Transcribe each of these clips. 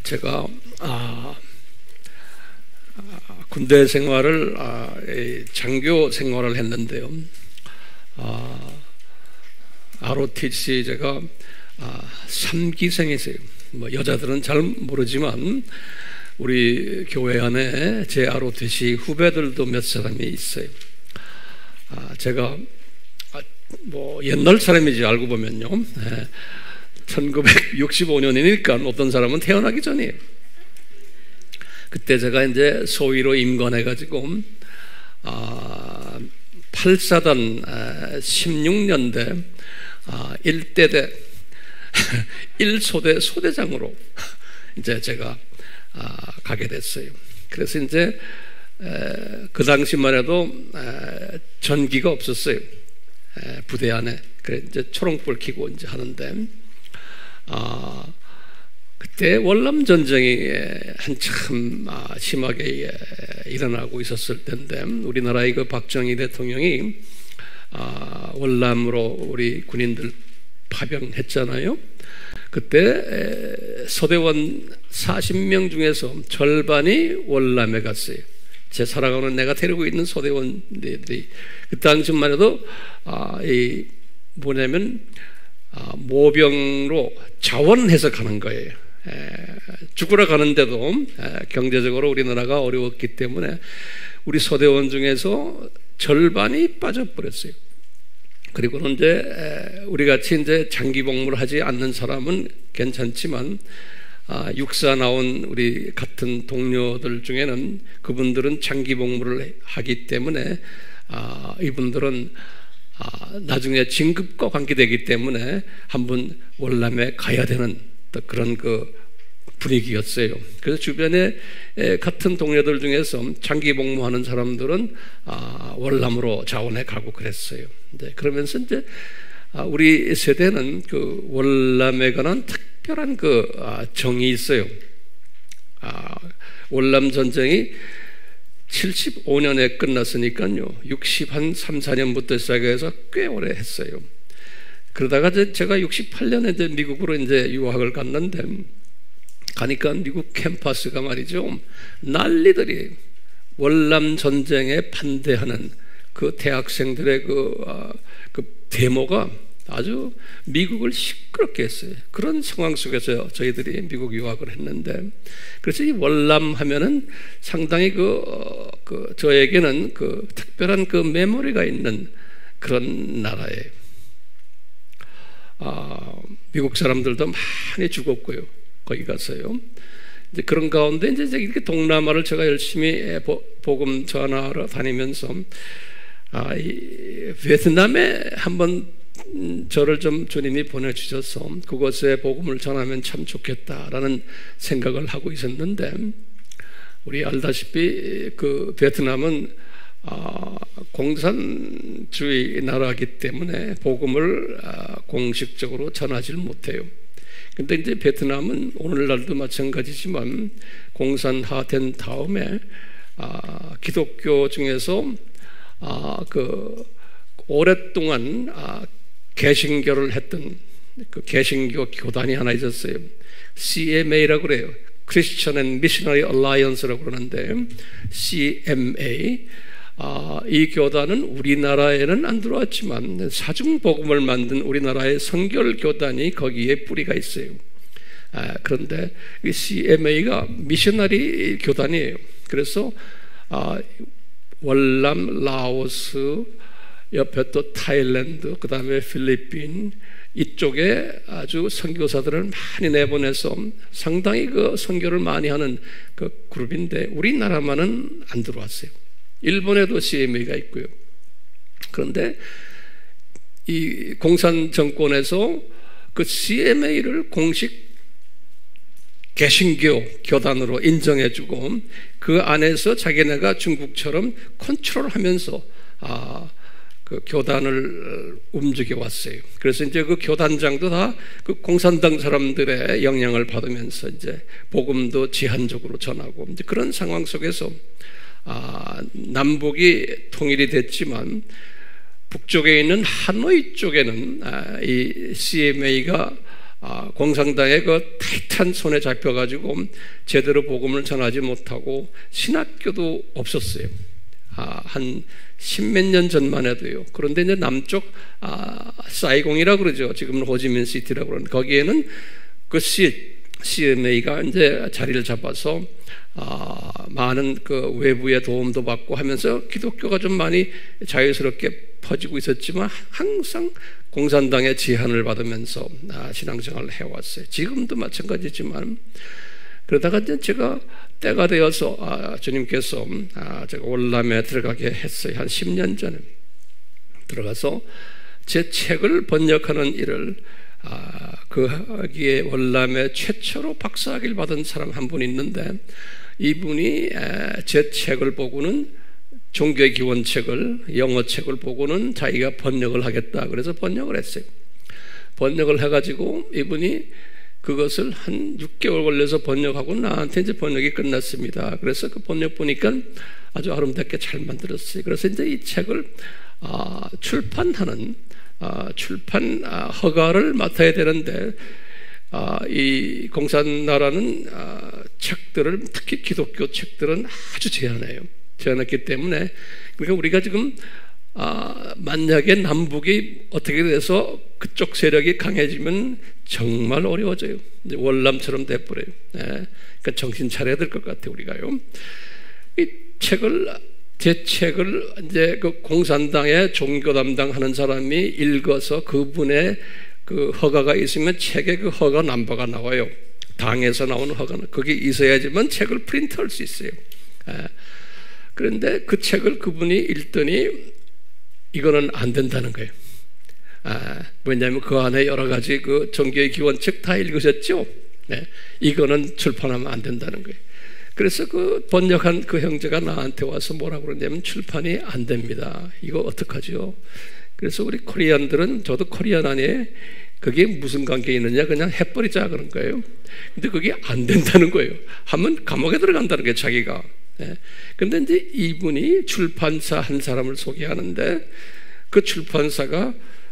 제가 군대 생활을 장교 생활을 했는데요. ROTC 제가 3기생이세요. 뭐 여자들은 잘 모르지만 우리 교회 안에 제 ROTC 후배들도 몇 사람이 있어요. 제가 뭐 옛날 사람이지 알고 보면요. 1965년이니까 어떤 사람은 태어나기 전이에요. 그때 제가 이제 소위로 임관해가지고 8사단 16년대 1대대 1소대 소대장으로 이제 제가 가게 됐어요. 그래서 이제 그 당시만 해도 전기가 없었어요. 부대 안에. 그래 이제 초롱불 켜고 이제 하는데 그때 월남 전쟁이 한참 심하게 일어나고 있었을 때인데 우리나라의 그 박정희 대통령이 월남으로 우리 군인들 파병했잖아요. 그때 소대원 40명 중에서 절반이 월남에 갔어요. 제 살아가는 내가 데리고 있는 소대원들이 그 당시만 해도 뭐냐면 모병으로 자원해서 가는 거예요. 죽으러 가는데도 경제적으로 우리나라가 어려웠기 때문에 우리 소대원 중에서 절반이 빠져버렸어요. 그리고는 이제 우리 같이 이제 장기 복무를 하지 않는 사람은 괜찮지만 육사 나온 우리 같은 동료들 중에는 그분들은 장기 복무를 하기 때문에 이분들은 나중에 진급과 관계되기 때문에 한번 월남에 가야 되는 그런 그 분위기였어요. 그래서 주변에 같은 동료들 중에서 장기 복무하는 사람들은 월남으로 자원해 가고 그랬어요. 그러면서 이제 우리 세대는 그 월남에 관한 특별한 그 정이 있어요. 월남 전쟁이 75년에 끝났으니까요. 63, 4년부터 시작해서 꽤 오래 했어요. 그러다가 제가 68년에 이제 미국으로 이제 유학을 갔는데 가니까 미국 캠퍼스가 말이죠. 난리들이 월남 전쟁에 반대하는 그 대학생들의 그 데모가 아주 미국을 시끄럽게 했어요. 그런 상황 속에서 저희들이 미국 유학을 했는데 그래서 이 월남 하면은 상당히 저에게는 그 특별한 그 메모리가 있는 그런 나라예요. 미국 사람들도 많이 죽었고요. 거기 가서요. 이제 그런 가운데 이제 이렇게 동남아를 제가 열심히 복음 전하러 다니면서 이 베트남에 한번 저를 좀 주님이 보내주셔서 그곳에 복음을 전하면 참 좋겠다라는 생각을 하고 있었는데 우리 알다시피 그 베트남은 공산주의 나라이기 때문에 복음을 공식적으로 전하지를 못해요. 근데 이제 베트남은 오늘날도 마찬가지지만 공산화된 다음에 기독교 중에서 그 오랫동안 개신교를 했던 그 개신교 교단이 하나 있었어요. CMA라고 그래요. Christian and Missionary Alliance라고 그러는데 CMA 이 교단은 우리나라에는 안 들어왔지만 사중복음을 만든 우리나라의 선결교단이 거기에 뿌리가 있어요. 그런데 이 CMA가 미셔너리 교단이에요. 그래서 월남, 라오스, 옆에 또 타일랜드, 그 다음에 필리핀 이쪽에 아주 선교사들을 많이 내보내서 상당히 그 선교를 많이 하는 그 그룹인데 우리나라만은 안 들어왔어요. 일본에도 CMA가 있고요. 그런데 이 공산 정권에서 그 CMA를 공식 개신교 교단으로 인정해주고 그 안에서 자기네가 중국처럼 컨트롤하면서 그 교단을 움직여 왔어요. 그래서 이제 그 교단장도 다 그 공산당 사람들의 영향을 받으면서 이제 복음도 제한적으로 전하고 이제 그런 상황 속에서 남북이 통일이 됐지만 북쪽에 있는 하노이 쪽에는 이 CMA가 공산당의 그 타이트한 손에 잡혀가지고 제대로 복음을 전하지 못하고 신학교도 없었어요. 한 십몇 년 전만 해도요. 그런데 이제 남쪽 사이공이라고 그러죠. 지금은 호지민시티라고 그러는데 거기에는 그 CMA가 이제 자리를 잡아서 많은 그 외부의 도움도 받고 하면서 기독교가 좀 많이 자유스럽게 퍼지고 있었지만 항상 공산당의 제한을 받으면서 신앙생활을 해왔어요. 지금도 마찬가지지만 그러다가 이제 제가 때가 되어서 주님께서 제가 월남에 들어가게 했어요. 한 10년 전에 들어가서 제 책을 번역하는 일을 거기에 월남에 최초로 박사학위를 받은 사람 한 분 있는데 이분이 제 책을 보고는 종교의 기원책을 영어 책을 보고는 자기가 번역을 하겠다 그래서 번역을 했어요. 번역을 해가지고 이분이 그것을 한 6개월 걸려서 번역하고 나한테 이제 번역이 끝났습니다. 그래서 그 번역 보니까 아주 아름답게 잘 만들었어요. 그래서 이제 이 책을 출판하는 출판 허가를 맡아야 되는데 이 공산나라는 책들을 특히 기독교 책들은 아주 제한해요. 제한했기 때문에 그러니까 우리가 지금 만약에 남북이 어떻게 돼서 그쪽 세력이 강해지면 정말 어려워져요. 이제 월남처럼 돼버려요. 그러니까 정신 차려야 될 것 같아요. 우리가요. 이 책을 제 책을 이제 그 공산당의 종교 담당하는 사람이 읽어서 그분의 그 허가가 있으면 책에 그 허가 넘버가 나와요. 당에서 나오는 허가는 그게 있어야지만 책을 프린트할 수 있어요. 그런데 그 책을 그분이 읽더니 이거는 안 된다는 거예요. 왜냐하면 그 안에 여러 가지 그 종교의 기원책 다 읽으셨죠? 이거는 출판하면 안 된다는 거예요. 그래서 그 번역한 그 형제가 나한테 와서 뭐라고 그러냐면 출판이 안 됩니다. 이거 어떡하죠? 그래서 우리 코리안들은 저도 코리안 안에 그게 무슨 관계 있느냐 그냥 해버리자 그런 거예요. 근데 그게 안 된다는 거예요. 하면 감옥에 들어간다는 거예요. 자기가. 근데 이제 이분이 출판사 한 사람을 소개하는데 그 출판사가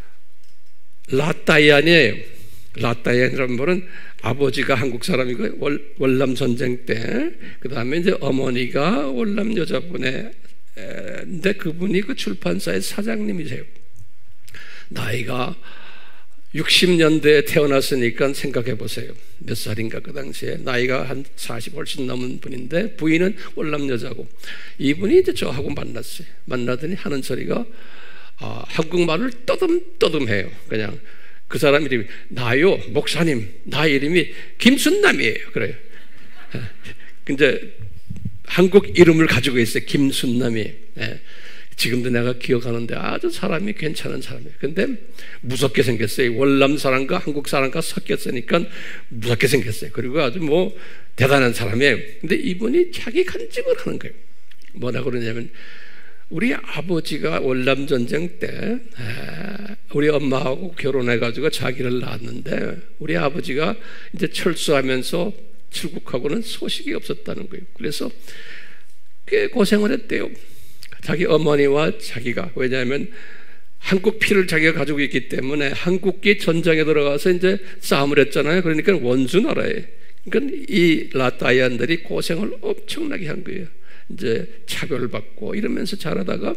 라따이안이에요. 라따이안이라는 말은 아버지가 한국 사람이고 월남 전쟁 때 그 다음에 이제 어머니가 월남 여자분의 근데 그분이 그 출판사의 사장님이세요. 나이가 60년대에 태어났으니까 생각해 보세요. 몇 살인가 그 당시에 나이가 한 40 훨씬 넘은 분인데 부인은 월남 여자고 이분이 이제 저하고 만났어요. 만나더니 하는 소리가 한국말을 떠듬떠듬해요. 그냥 그 사람 이름이 나요 목사님 나 이름이 김순남이에요. 그래요. 근데 한국 이름을 가지고 있어요. 김순남이. 지금도 내가 기억하는데 아주 사람이 괜찮은 사람이에요. 근데 무섭게 생겼어요. 월남 사람과 한국 사람과 섞였으니까 무섭게 생겼어요. 그리고 아주 뭐 대단한 사람이에요. 근데 이분이 자기 간증을 하는 거예요. 뭐라고 그러냐면 우리 아버지가 월남 전쟁 때 우리 엄마하고 결혼해가지고 자기를 낳았는데 우리 아버지가 이제 철수하면서 출국하고는 소식이 없었다는 거예요. 그래서 꽤 고생을 했대요. 자기 어머니와 자기가. 왜냐하면 한국 피를 자기가 가지고 있기 때문에 한국이 전쟁에 들어가서 이제 싸움을 했잖아요. 그러니까 원수 나라에. 그러니까 이 라따이안들이 고생을 엄청나게 한 거예요. 이제 차별받고 이러면서 자라다가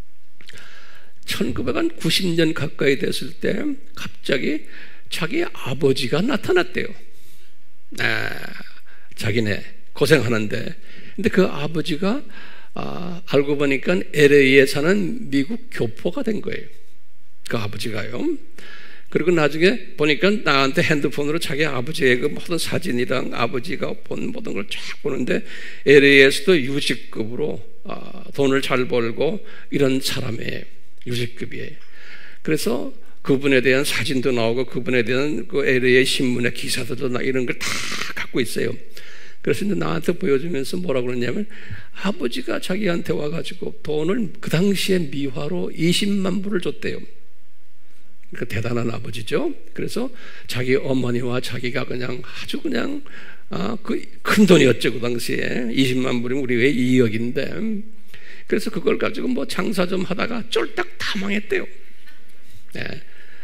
1990년 가까이 됐을 때 갑자기 자기 아버지가 나타났대요. 자기네 고생하는데. 근데 그 아버지가 알고 보니까 LA에 사는 미국 교포가 된 거예요. 그 아버지가요. 그리고 나중에 보니까 나한테 핸드폰으로 자기 아버지의 그 모든 사진이랑 아버지가 본 모든 걸 쫙 보는데 LA에서도 유식급으로 돈을 잘 벌고 이런 사람이에요. 유식급이에요. 그래서 그분에 대한 사진도 나오고 그분에 대한 그 LA 신문의 기사들도 나 이런 걸 다 갖고 있어요. 그래서 이제 나한테 보여주면서 뭐라고 그러냐면 아버지가 자기한테 와가지고 돈을 그 당시에 미화로 20만 불을 줬대요. 그러니까 대단한 아버지죠. 그래서 자기 어머니와 자기가 그냥 아주 그냥 그 큰 돈이었죠. 그 당시에 20만 불이면 우리의 2억인데 그래서 그걸 가지고 뭐 장사 좀 하다가 쫄딱 다 망했대요.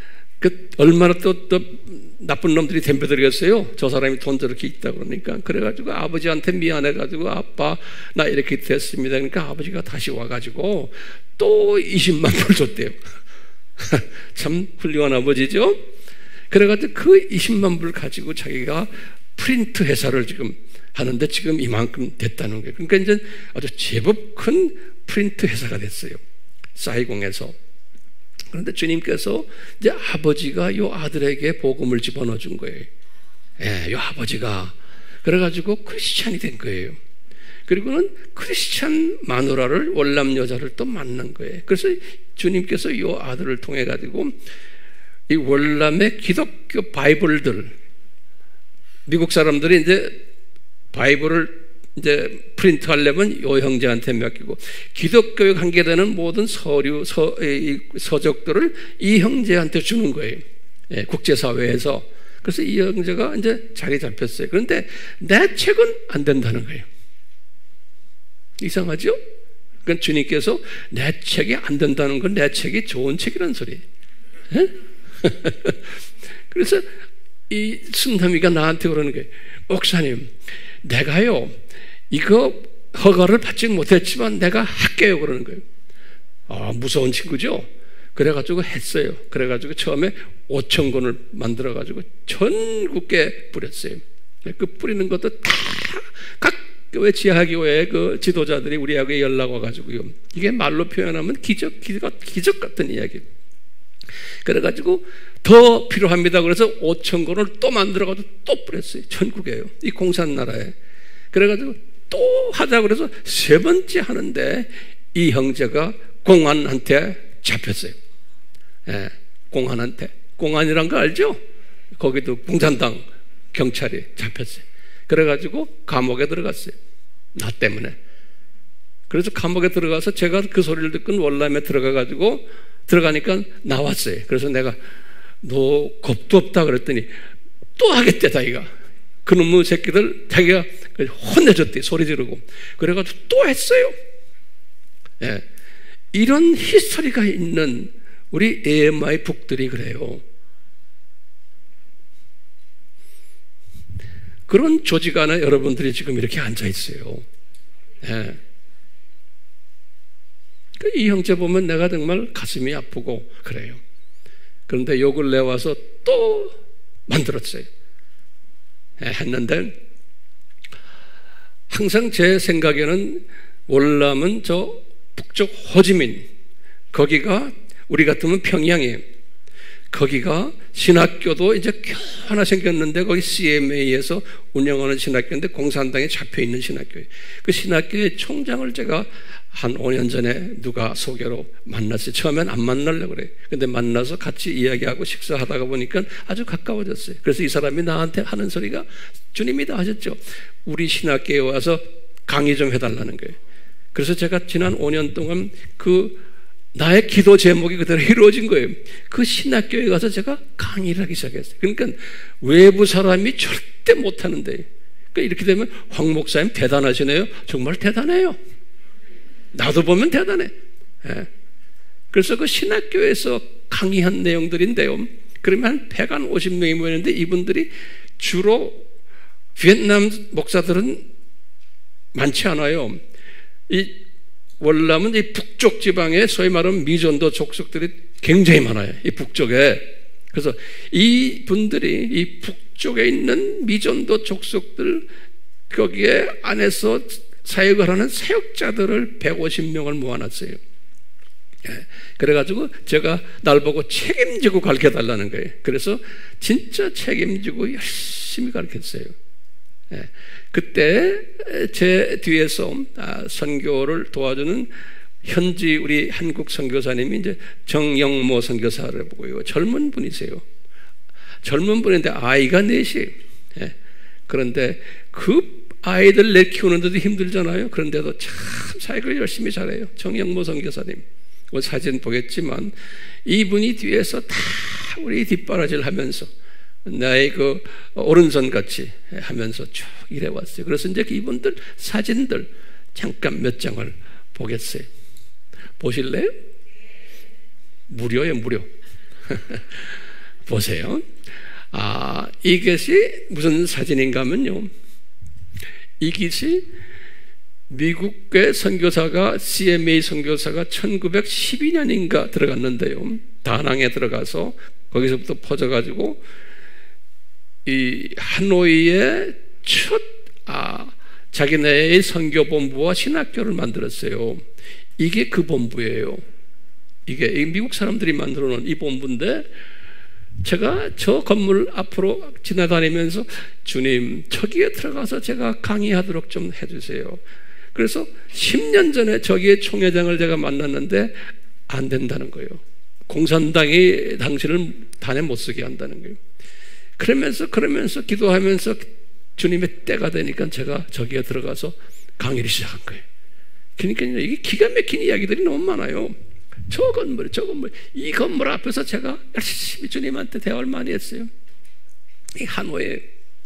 얼마나 또 나쁜 놈들이 덤벼들겠어요. 저 사람이 돈 저렇게 있다 그러니까. 그래가지고 아버지한테 미안해가지고 아빠 나 이렇게 됐습니다. 그러니까 아버지가 다시 와가지고 또 20만 불 줬대요. 참 훌륭한 아버지죠. 그래가지고 그 20만 불 가지고 자기가 프린트 회사를 지금 하는데 지금 이만큼 됐다는 거예요. 그러니까 이제 아주 제법 큰 프린트 회사가 됐어요. 사이공에서. 그런데 주님께서 이제 아버지가 요 아들에게 복음을 집어넣어 준 거예요. 예, 요 아버지가. 그래가지고 크리스찬이 된 거예요. 그리고는 크리스찬 마누라를, 월남 여자를 또 만난 거예요. 그래서 주님께서 요 아들을 통해 가지고 이 월남의 기독교 바이블들, 미국 사람들이 이제 바이블을 이제 프린트 하려면 요 형제한테 맡기고, 기독교에 관계되는 모든 서류, 서적들을 이 형제한테 주는 거예요. 예, 국제사회에서. 그래서 이 형제가 이제 자리 잡혔어요. 그런데 내 책은 안 된다는 거예요. 이상하죠? 그러니까 주님께서 내 책이 안 된다는 건 내 책이 좋은 책이라는 소리예요. 예? 그래서 이 순남이가 나한테 그러는 거예요. 목사님, 내가요 이거 허가를 받지 못했지만 내가 할게요 그러는 거예요. 아, 무서운 친구죠. 그래가지고 했어요. 그래가지고 처음에 5천 권을 만들어가지고 전국에 뿌렸어요. 그 뿌리는 것도 다 각 교회 지하교회 그 지도자들이 우리에게 연락 와가지고요. 이게 말로 표현하면 기적 같은 이야기. 그래가지고 더 필요합니다. 그래서 5천 권을 또 만들어가지고 또 뿌렸어요. 전국에요. 이 공산나라에. 그래가지고 또 하자 그래서 세 번째 하는데 이 형제가 공안한테 잡혔어요. 예, 공안한테. 공안이란 거 알죠? 거기도 공산당 경찰이 잡혔어요. 그래가지고 감옥에 들어갔어요. 나 때문에. 그래서 감옥에 들어가서 제가 그 소리를 듣고 월남에 들어가가지고 들어가니까 나왔어요. 그래서 내가 너 겁도 없다 그랬더니 또 하겠대 자기가. 그놈의 새끼들 자기가 혼내줬대 소리 지르고. 그래가지고 또 했어요. 예. 이런 히스토리가 있는 우리 AMI 북들이 그래요. 그런 조직 안에 여러분들이 지금 이렇게 앉아 있어요. 예. 이 형제 보면 내가 정말 가슴이 아프고 그래요. 그런데 욕을 내와서 또 만들었어요. 예, 했는데 항상 제 생각에는 월남은 저 북쪽 호지민, 거기가 우리 같으면 평양이에요. 거기가 신학교도 이제 하나 생겼는데 거기 CMA에서 운영하는 신학교인데 공산당에 잡혀있는 신학교예요. 그 신학교의 총장을 제가 한 5년 전에 누가 소개로 만났어요. 처음엔 안 만나려고 그래요. 근데 만나서 같이 이야기하고 식사하다가 보니까 아주 가까워졌어요. 그래서 이 사람이 나한테 하는 소리가 주님이 다 하셨죠. 우리 신학교에 와서 강의 좀 해달라는 거예요. 그래서 제가 지난 5년 동안 나의 기도 제목이 그대로 이루어진 거예요. 그 신학교에 가서 제가 강의를 하기 시작했어요. 그러니까 외부 사람이 절대 못하는데, 그러니까 이렇게 되면 황 목사님 대단하시네요. 정말 대단해요. 나도 보면 대단해. 예. 그래서 그 신학교에서 강의한 내용들인데요. 그러면 한 150명이 모였는데 이분들이 주로 베트남 목사들은 많지 않아요. 이 월남은 이 북쪽 지방에 소위 말하는 미전도 족속들이 굉장히 많아요. 이 북쪽에. 그래서 이 분들이 이 북쪽에 있는 미전도 족속들 거기에 안에서 사역을 하는 사역자들을 150명을 모아놨어요. 예. 그래가지고 제가 날 보고 책임지고 가르쳐달라는 거예요. 그래서 진짜 책임지고 열심히 가르쳤어요. 예. 그때 제 뒤에서 선교를 도와주는 현지 우리 한국 선교사님이 이제 정영모 선교사를 보고요. 젊은 분이세요. 젊은 분인데 아이가 넷이에요. 예. 그런데 그 아이들 내 키우는데도 힘들잖아요. 그런데도 참 사역을 열심히 잘해요. 정영모 선교사님. 사진 보겠지만 이분이 뒤에서 다 우리 뒷바라지를 하면서 나의 그 오른손 같이 하면서 쭉 일해왔어요. 그래서 이제 이분들 사진들 잠깐 몇 장을 보겠어요. 보실래요? 무료예요, 무료. 보세요. 이것이 무슨 사진인가 하면요, 이것이 미국의 선교사가 CMA 선교사가 1912년인가 들어갔는데요, 다낭에 들어가서 거기서부터 퍼져가지고 이 하노이의 첫 자기네의 선교본부와 신학교를 만들었어요. 이게 그 본부예요. 이게 미국 사람들이 만들어 놓은 이 본부인데, 제가 저 건물 앞으로 지나다니면서 주님, 저기에 들어가서 제가 강의하도록 좀 해주세요. 그래서 10년 전에 저기에 총회장을 제가 만났는데 안 된다는 거예요. 공산당이 당신을 단에 못 쓰게 한다는 거예요. 그러면서 기도하면서 주님의 때가 되니까 제가 저기에 들어가서 강의를 시작한 거예요. 그러니까 이게 기가 막힌 이야기들이 너무 많아요. 저 건물, 이 건물 앞에서 제가 열심히 주님한테 대화를 많이 했어요. 이 하노이에.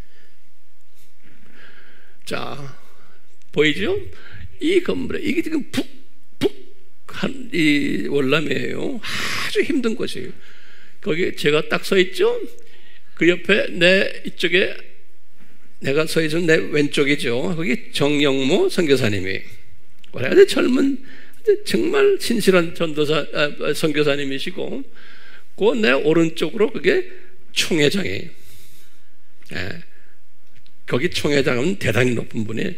자, 보이죠? 이 건물에, 이게 지금 북한 이 월남이에요. 아주 힘든 곳이에요. 거기 제가 딱 서 있죠? 그 옆에 내 이쪽에 내가 서 있는 내 왼쪽이죠. 거기 정영모 선교사님이 아주 젊은 정말 신실한 선교사님이시고, 그 내 오른쪽으로 그게 총회장이에요. 거기 총회장은 대단히 높은 분이에요.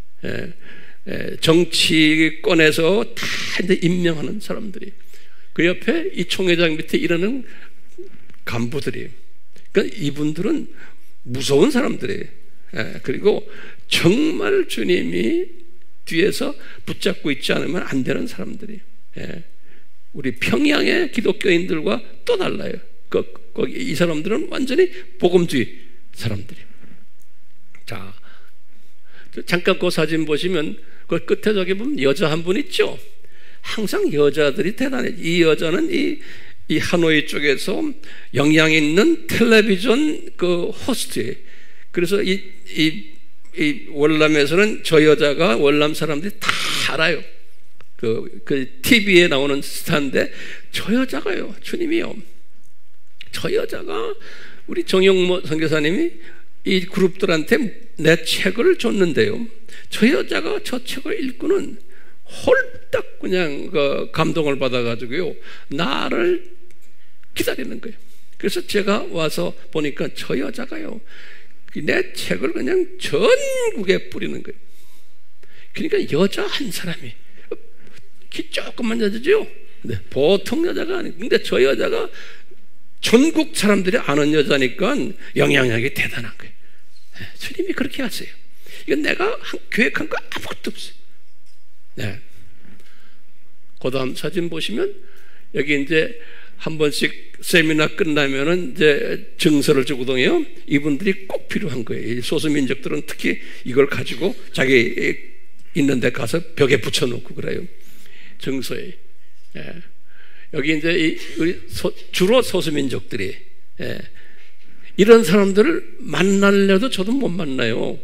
정치권에서 다 이제 임명하는 사람들이, 그 옆에 이 총회장 밑에 일하는 간부들이, 그러니까 이분들은 무서운 사람들이에요. 그리고 정말 주님이 뒤에서 붙잡고 있지 않으면 안 되는 사람들이에요. 우리 평양의 기독교인들과 또 달라요. 거기 이 사람들은 완전히 복음주의 사람들이에요. 자, 잠깐 그 사진 보시면 그 끝에 저기 보면 여자 한 분 있죠? 항상 여자들이 대단해. 이 여자는 이 하노이 쪽에서 영향 있는 텔레비전 그 호스트예요. 그래서 이 월남에서는 저 여자가 월남 사람들이 다 알아요. 그 TV에 나오는 스타인데, 저 여자가요, 주님이요, 저 여자가 우리 정영모 선교사님이 이 그룹들한테 내 책을 줬는데요, 저 여자가 저 책을 읽고는 홀딱 그냥 그 감동을 받아가지고요, 나를 기다리는 거예요. 그래서 제가 와서 보니까 저 여자가요, 내 책을 그냥 전국에 뿌리는 거예요. 그러니까 여자 한 사람이, 키 조금만 여자죠? 네, 보통 여자가 아니고, 근데 저 여자가 전국 사람들이 아는 여자니까 영향력이 대단한 거예요. 네, 주님이 그렇게 하세요. 이건 내가 계획한 거 아무것도 없어요. 네. 그 다음 사진 보시면, 여기 이제 한 번씩 세미나 끝나면은 이제 증서를 주거든요. 이분들이 꼭 필요한 거예요. 소수민족들은 특히 이걸 가지고 자기 있는 데 가서 벽에 붙여놓고 그래요. 증서에. 여기 이제 주로 소수민족들이, 이런 사람들을 만나려도 저도 못 만나요.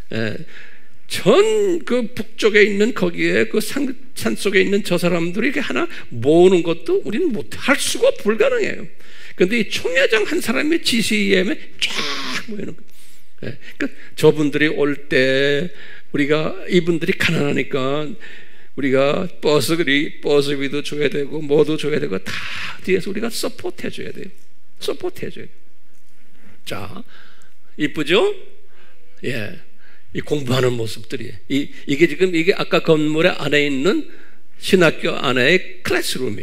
전 그 북쪽에 있는 거기에 그 산 속에 있는 저 사람들이 이렇게 하나 모으는 것도 우리는 할 수가 불가능해요. 그런데 이 총회장 한 사람의 지시에 쫙 모이는 거예요. 그러니까 저분들이 올 때 우리가, 이분들이 가난하니까 우리가 버스비도 줘야 되고 뭐도 줘야 되고 다 뒤에서 우리가 서포트 해줘야 돼요. 서포트 해줘야 돼요. 자, 이쁘죠? 예. 이 공부하는 모습들이, 이게 지금 이게 아까 건물의 안에 있는 신학교 안에의 클래스룸이,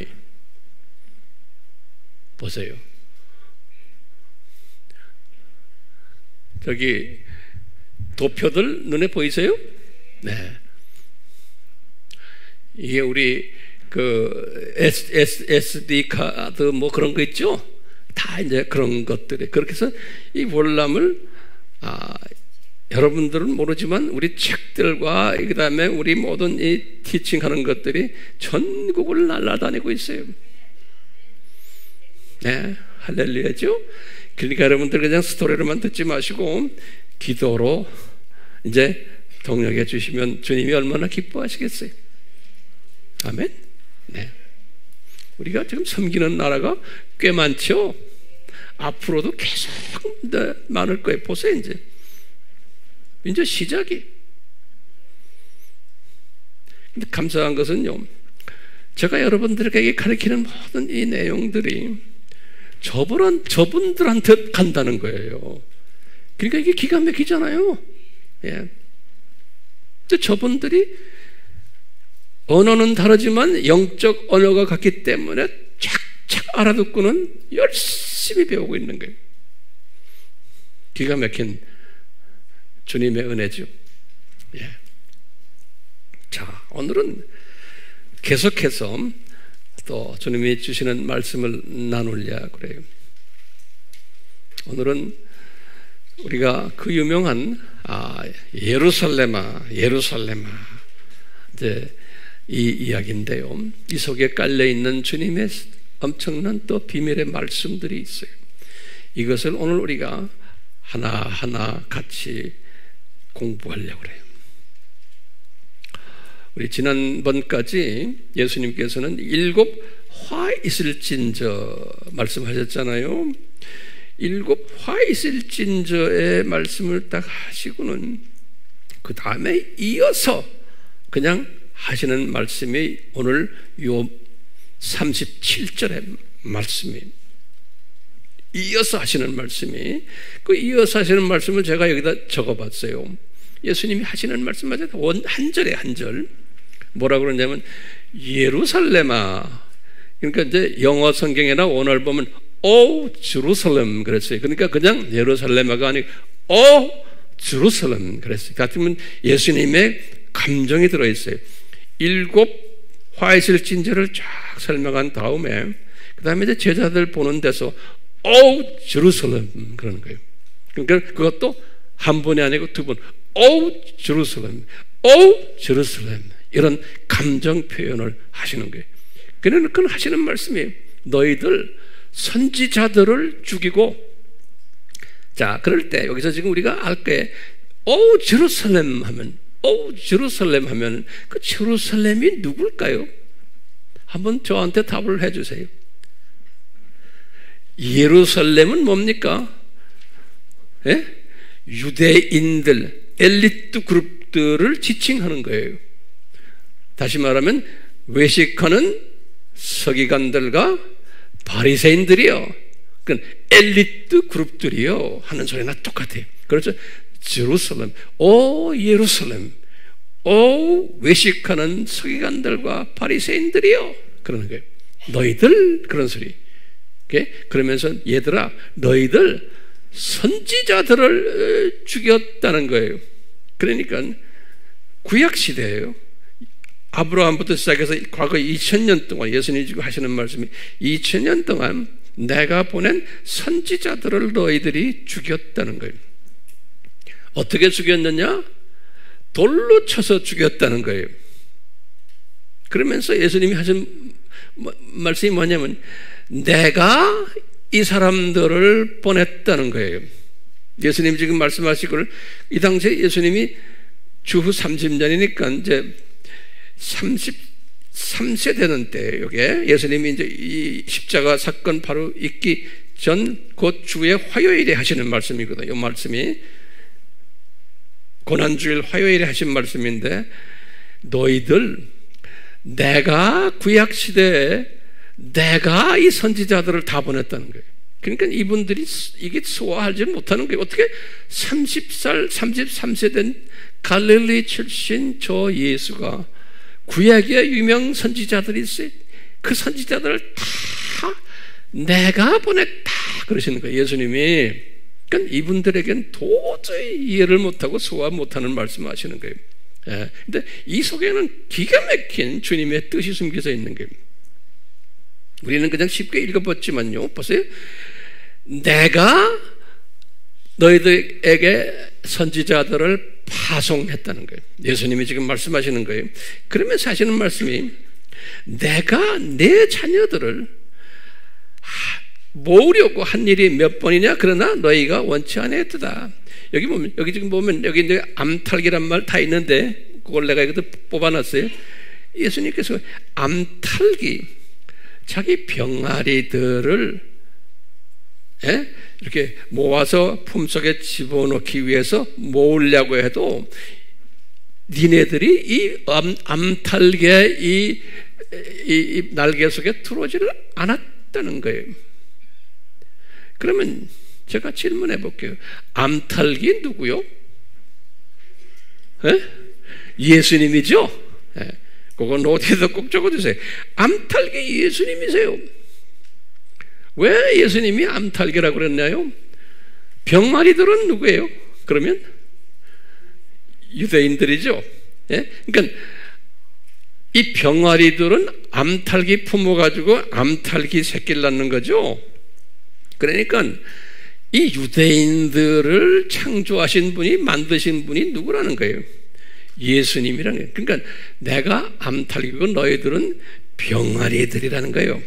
보세요. 저기 도표들 눈에 보이세요? 네. 이게 우리 그 SD 카드 뭐 그런 거 있죠? 다 이제 그런 것들이, 그렇게 해서 이 월남을 여러분들은 모르지만 우리 책들과 그 다음에 우리 모든 이 티칭하는 것들이 전국을 날아다니고 있어요. 네, 할렐루야죠. 그러니까 여러분들 그냥 스토리로만 듣지 마시고 기도로 이제 동력해 주시면 주님이 얼마나 기뻐하시겠어요. 아멘. 네. 우리가 지금 섬기는 나라가 꽤 많죠. 앞으로도 계속 많을 거예요. 보세요, 이제 시작이. 근데 감사한 것은요, 제가 여러분들에게 가르치는 모든 이 내용들이 저분들한테 간다는 거예요. 그러니까 이게 기가 막히잖아요. 예. 저분들이 언어는 다르지만 영적 언어가 같기 때문에 착착 알아듣고는 열심히 배우고 있는 거예요. 기가 막힌 주님의 은혜죠. 예. 자, 오늘은 계속해서 또 주님이 주시는 말씀을 나누려 그래요. 오늘은 우리가 그 유명한 예루살렘아 이제 이 이야기인데요. 이 속에 깔려 있는 주님의 엄청난 또 비밀의 말씀들이 있어요. 이것을 오늘 우리가 하나하나 같이 공부하려고 그래요. 우리 지난번까지 예수님께서는 7 화 있을진저 말씀하셨잖아요. 7 화 있을진저의 말씀을 딱 하시고는 그 다음에 이어서 그냥 하시는 말씀이 오늘 요 37절의 말씀이 이어서 하시는 말씀이 그 이어서 하시는 말씀을 제가 여기다 적어봤어요. 예수님이 하시는 말씀 맞아요. 한 절에 한 절. 뭐라고 그러냐면 예루살렘아. 그러니까 이제 영어 성경이나 원어를 보면 오 제루살렘 그랬어요. 그러니까 그냥 예루살렘아가 아니고 오 제루살렘 그랬어요. 같으면 예수님의 감정이 들어있어요. 7 화이슬진저를 쫙 설명한 다음에 그 다음에 이제 제자들 보는 데서 오 제루살렘 그러는 거예요. 그러니까 그것도 한 번이 아니고 2번 오 제루살렘 오 제루살렘 이런 감정 표현을 하시는 거예요. 그러니까 하시는 말씀이 너희들 선지자들을 죽이고, 자 그럴 때 여기서 지금 우리가 알 거예요. 오 제루살렘 하면 그 제루살렘이 누굴까요? 한번 저한테 답을 해주세요. 예루살렘은 뭡니까? 예? 유대인들 엘리트 그룹들을 지칭하는 거예요. 다시 말하면 외식하는 서기관들과 바리새인들이요, 그 엘리트 그룹들이요 하는 소리나 똑같아요. 그래서 제루살렘, 오 예루살렘, 오 외식하는 서기관들과 바리새인들이요 그러는 거예요. 너희들 그런 소리. 그러면서 얘들아 너희들 선지자들을 죽였다는 거예요. 그러니까 구약시대예요. 아브라함부터 시작해서 과거 2000년 동안 예수님이 지금 하시는 말씀이 2000년 동안 내가 보낸 선지자들을 너희들이 죽였다는 거예요. 어떻게 죽였느냐? 돌로 쳐서 죽였다는 거예요. 그러면서 예수님이 하신 말씀이 뭐냐면 내가 이 사람들을 보냈다는 거예요. 예수님이 지금 말씀하시고를 이 당시에 예수님이 주후 30년이니까 이제 33세 되는 때 요게 예수님이 이제 이 십자가 사건 바로 있기 전 곧 주의 화요일에 하시는 말씀이거든요. 이 말씀이 고난주일 화요일에 하신 말씀인데 너희들 내가 구약시대에 내가 이 선지자들을 다 보냈다는 거예요. 그러니까 이분들이 이게 소화하지 못하는 거예요. 어떻게 30살 33세 된 갈릴리 출신 저 예수가 구약의 유명 선지자들이 있어요. 그 선지자들을 다 내가 보냈다 그러시는 거예요. 예수님이. 그러니까 이분들에겐 도저히 이해를 못하고 소화 못하는 말씀하시는 거예요. 근데 이 속에는 기가 막힌 주님의 뜻이 숨겨져 있는 거예요. 우리는 그냥 쉽게 읽어봤지만요, 보세요. 내가 너희들에게 선지자들을 파송했다는 거예요. 예수님이 지금 말씀하시는 거예요. 그러면서 하시는 말씀이 내가 내 자녀들을 모으려고 한 일이 몇 번이냐? 그러나 너희가 원치 아니했다. 여기 지금 보면 여기 이제 암탈기란 말 다 있는데 그걸 내가 여기다 뽑아놨어요. 예수님께서 암탈기 자기 병아리들을 이렇게 모아서 품속에 집어넣기 위해서 모으려고 해도 니네들이 이 암탉의 이 날개 속에 들어오지를 않았다는 거예요. 그러면 제가 질문해 볼게요. 암탉이 누구요? 예수님이죠? 그건 노트에다 꼭 적어주세요. 암탉이 예수님이세요. 왜 예수님이 암탉이라고 그랬나요? 병아리들은 누구예요? 그러면 유대인들이죠. 그러니까 이 병아리들은 암탉이 품어가지고 암탉이 새끼를 낳는 거죠. 그러니까 이 유대인들을 창조하신 분이, 만드신 분이 누구라는 거예요? 예수님이라는 거예요. 그러니까 내가 암탉이고 너희들은 병아리들이라는 거예요.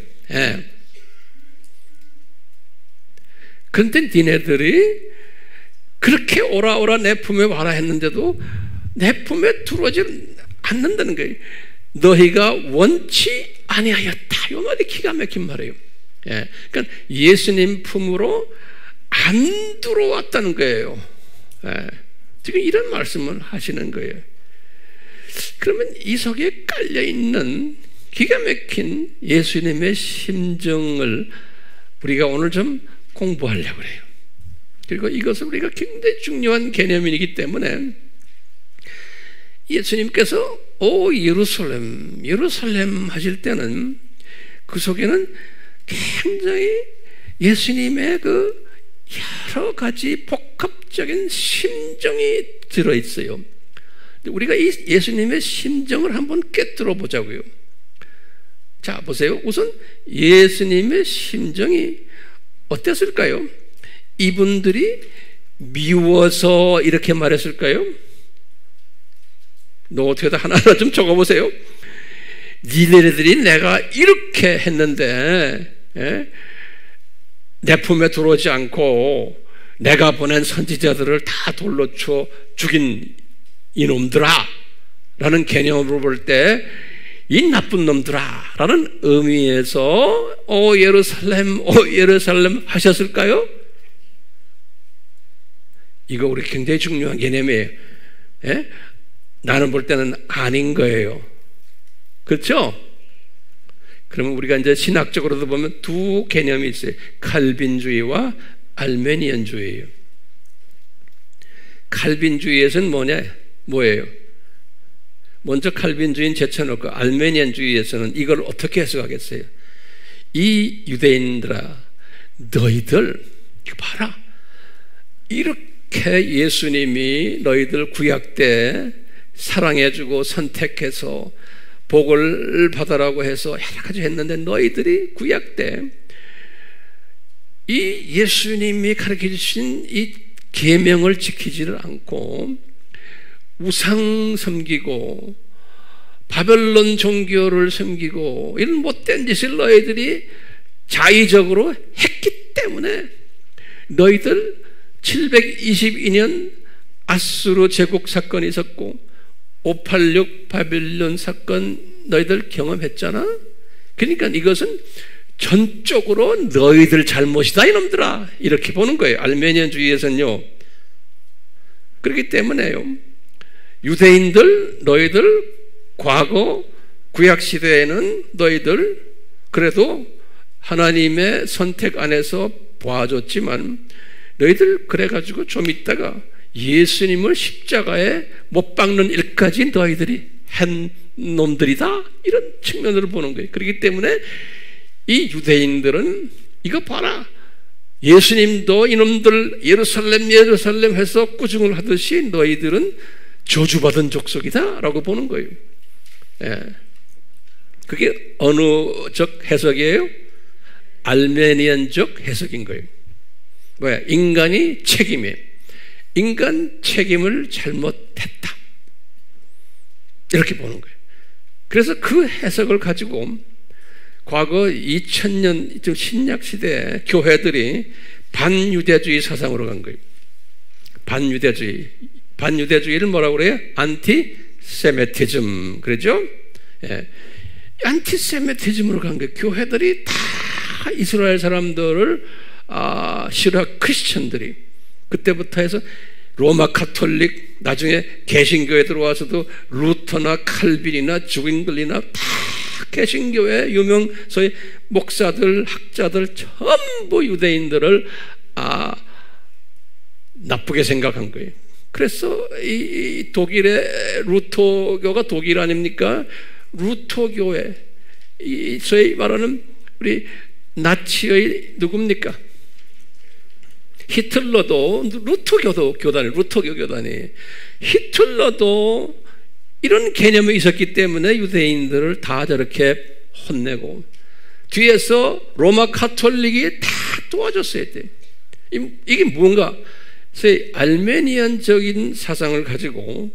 그런데 니네들이 그렇게 오라 내 품에 와라 했는데도 내 품에 들어오지 않는다는 거예요. 너희가 원치 아니하였다. 이 말이 기가 막힌 말이에요. 그러니까 예수님 품으로 안 들어왔다는 거예요. 지금 이런 말씀을 하시는 거예요. 그러면 이 속에 깔려있는 기가 막힌 예수님의 심정을 우리가 오늘 좀 공부하려고 해요. 그리고 이것은 우리가 굉장히 중요한 개념이기 때문에 예수님께서 오 예루살렘, 예루살렘 하실 때는 그 속에는 굉장히 예수님의 그 여러 가지 복합적인 심정이 들어있어요. 우리가 이 예수님의 심정을 한번 꿰뚫어 보자고요. 자, 보세요. 우선 예수님의 심정이 어땠을까요? 이분들이 미워서 이렇게 말했을까요? 노트에다 하나하나 좀 적어보세요. 니네들이 내가 이렇게 했는데 내 품에 들어오지 않고 내가 보낸 선지자들을 다 돌로 쳐 죽인 이놈들아 라는 개념으로 볼 때 이 나쁜 놈들아 라는 의미에서 오 예루살렘 하셨을까요? 이거 우리 굉장히 중요한 개념이에요. 나는 볼 때는 아닌 거예요. 그렇죠? 그러면 우리가 이제 신학적으로도 보면 두 개념이 있어요. 칼빈주의와 알메니안주의예요. 칼빈주의에서는 뭐예요? 먼저 칼빈주의는 제쳐놓고 알메니안주의에서는 이걸 어떻게 해석하겠어요? 이 유대인들아, 너희들 이거 봐라. 이렇게 예수님이 너희들 구약 때 사랑해주고 선택해서 복을 받으라고 해서 여러 가지 했는데 너희들이 구약 때 이 예수님이 가르쳐 주신 이 계명을 지키지를 않고 우상 섬기고 바벨론 종교를 섬기고 이런 못된 짓을 너희들이 자의적으로 했기 때문에 너희들 722년 아수르 제국 사건이 있었고 586 바벨론 사건 너희들 경험했잖아. 그러니까 이것은 전적으로 너희들 잘못이다 이놈들아 이렇게 보는 거예요. 알메니안주의에서는요. 그렇기 때문에요, 유대인들 너희들 과거 구약시대에는 너희들 그래도 하나님의 선택 안에서 봐줬지만 너희들 그래가지고 좀 있다가 예수님을 십자가에 못 박는 일까지 너희들이 한 놈들이다 이런 측면으로 보는 거예요. 그렇기 때문에 이 유대인들은 이거 봐라, 예수님도 이놈들 예루살렘 해서 꾸중을 하듯이 너희들은 저주받은 족속이다 라고 보는 거예요. 그게 어느적 해석이에요? 알메니안적 해석인 거예요. 뭐야? 인간이 책임이에요. 인간 책임을 잘못했다 이렇게 보는 거예요. 그래서 그 해석을 가지고 과거 2000년 신약 시대에 교회들이 반유대주의 사상으로 간 거예요. 반유대주의를 뭐라고 그래요? 안티세미티즘 그러죠? 안티세미티즘으로 간 거예요. 교회들이 다 이스라엘 사람들을 신화 크리스천들이 그때부터 해서 로마 카톨릭, 나중에 개신교에 들어와서도 루터나 칼빈이나 주잉글리나 다 개신교의 유명 소위 목사들, 학자들 전부 유대인들을 나쁘게 생각한 거예요. 그래서 이 독일의 루터교가 독일 아닙니까? 루터교회, 이 소위 말하는 우리 나치의 누굽니까? 히틀러도 루터교 교단이 히틀러도 이런 개념이 있었기 때문에 유대인들을 다 저렇게 혼내고 뒤에서 로마 카톨릭이 다 도와줬어야 돼. 이게 뭔가 알메니안적인 사상을 가지고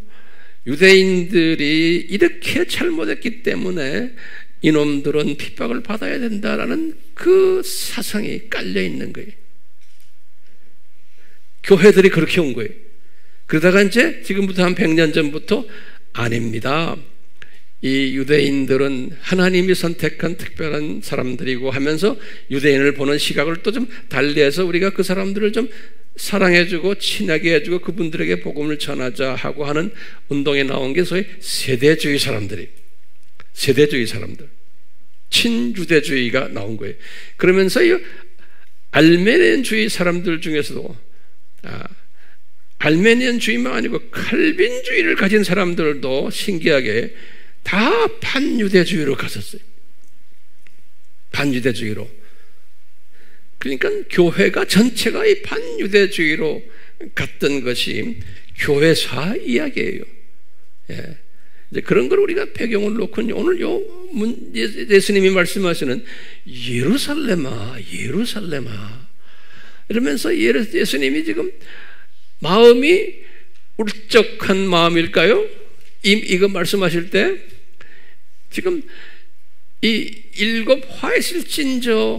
유대인들이 이렇게 잘못했기 때문에 이놈들은 핍박을 받아야 된다라는 그 사상이 깔려 있는 거예요. 교회들이 그렇게 온 거예요. 그러다가 이제 지금부터 한 100년 전부터 아닙니다. 이 유대인들은 하나님이 선택한 특별한 사람들이고 하면서 유대인을 보는 시각을 또 좀 달리해서 우리가 그 사람들을 좀 사랑해주고 친하게 해주고 그분들에게 복음을 전하자 하고 하는 운동에 나온 게 소위 세대주의 사람들, 친유대주의가 나온 거예요. 그러면서 이 알메니안주의 사람들 중에서도 알메니안주의만 아니고 칼빈주의를 가진 사람들도 신기하게 다 반유대주의로 갔었어요. 반유대주의로. 그러니까 교회가 전체가 이 반유대주의로 갔던 것이 교회사 이야기예요. 예. 이제 그런 걸 우리가 배경을 놓고 오늘 예수님이 말씀하시는 예루살렘아 이러면서 예수님이 지금 마음이 울적한 마음일까요? 이거 말씀하실 때 지금 이 7 화이슬진저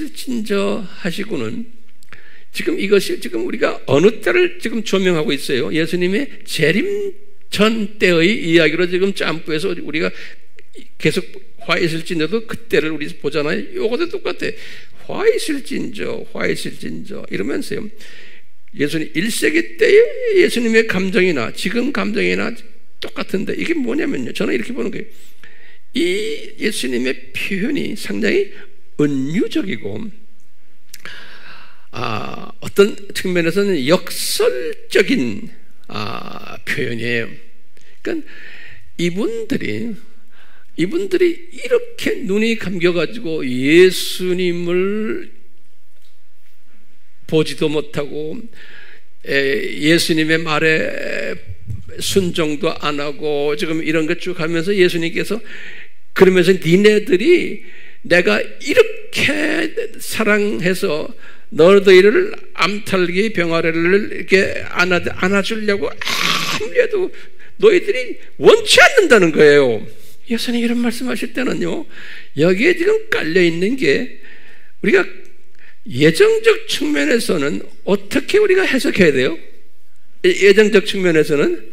하시고는 지금 이것이 지금 우리가 어느 때를 지금 조명하고 있어요. 예수님의 재림 전 때의 이야기로 지금 짬뿌해서 우리가 계속 화이슬진저도 그때를 우리 보잖아요. 요것도 똑같아. 화이슬진저 이러면서요. 예수님 1세기 때의 예수님의 감정이나 지금 감정이나 똑같은데 이게 뭐냐면요. 저는 이렇게 보는 거예요. 이 예수님의 표현이 상당히 은유적이고 어떤 측면에서는 역설적인 표현이에요. 그러니까 이분들이 이렇게 눈이 감겨가지고 예수님을 보지도 못하고 예수님의 말에 순종도 안 하고 지금 이런 것 쭉 하면서 예수님께서 그러면서 니네들이 내가 이렇게 사랑해서 너희를 암탈기 병아리를 이렇게 안아주려고 아무리 해도 너희들이 원치 않는다는 거예요. 예수님 이런 말씀하실 때는요, 여기에 지금 깔려있는 게 우리가 예정적 측면에서는 어떻게 우리가 해석해야 돼요? 예정적 측면에서는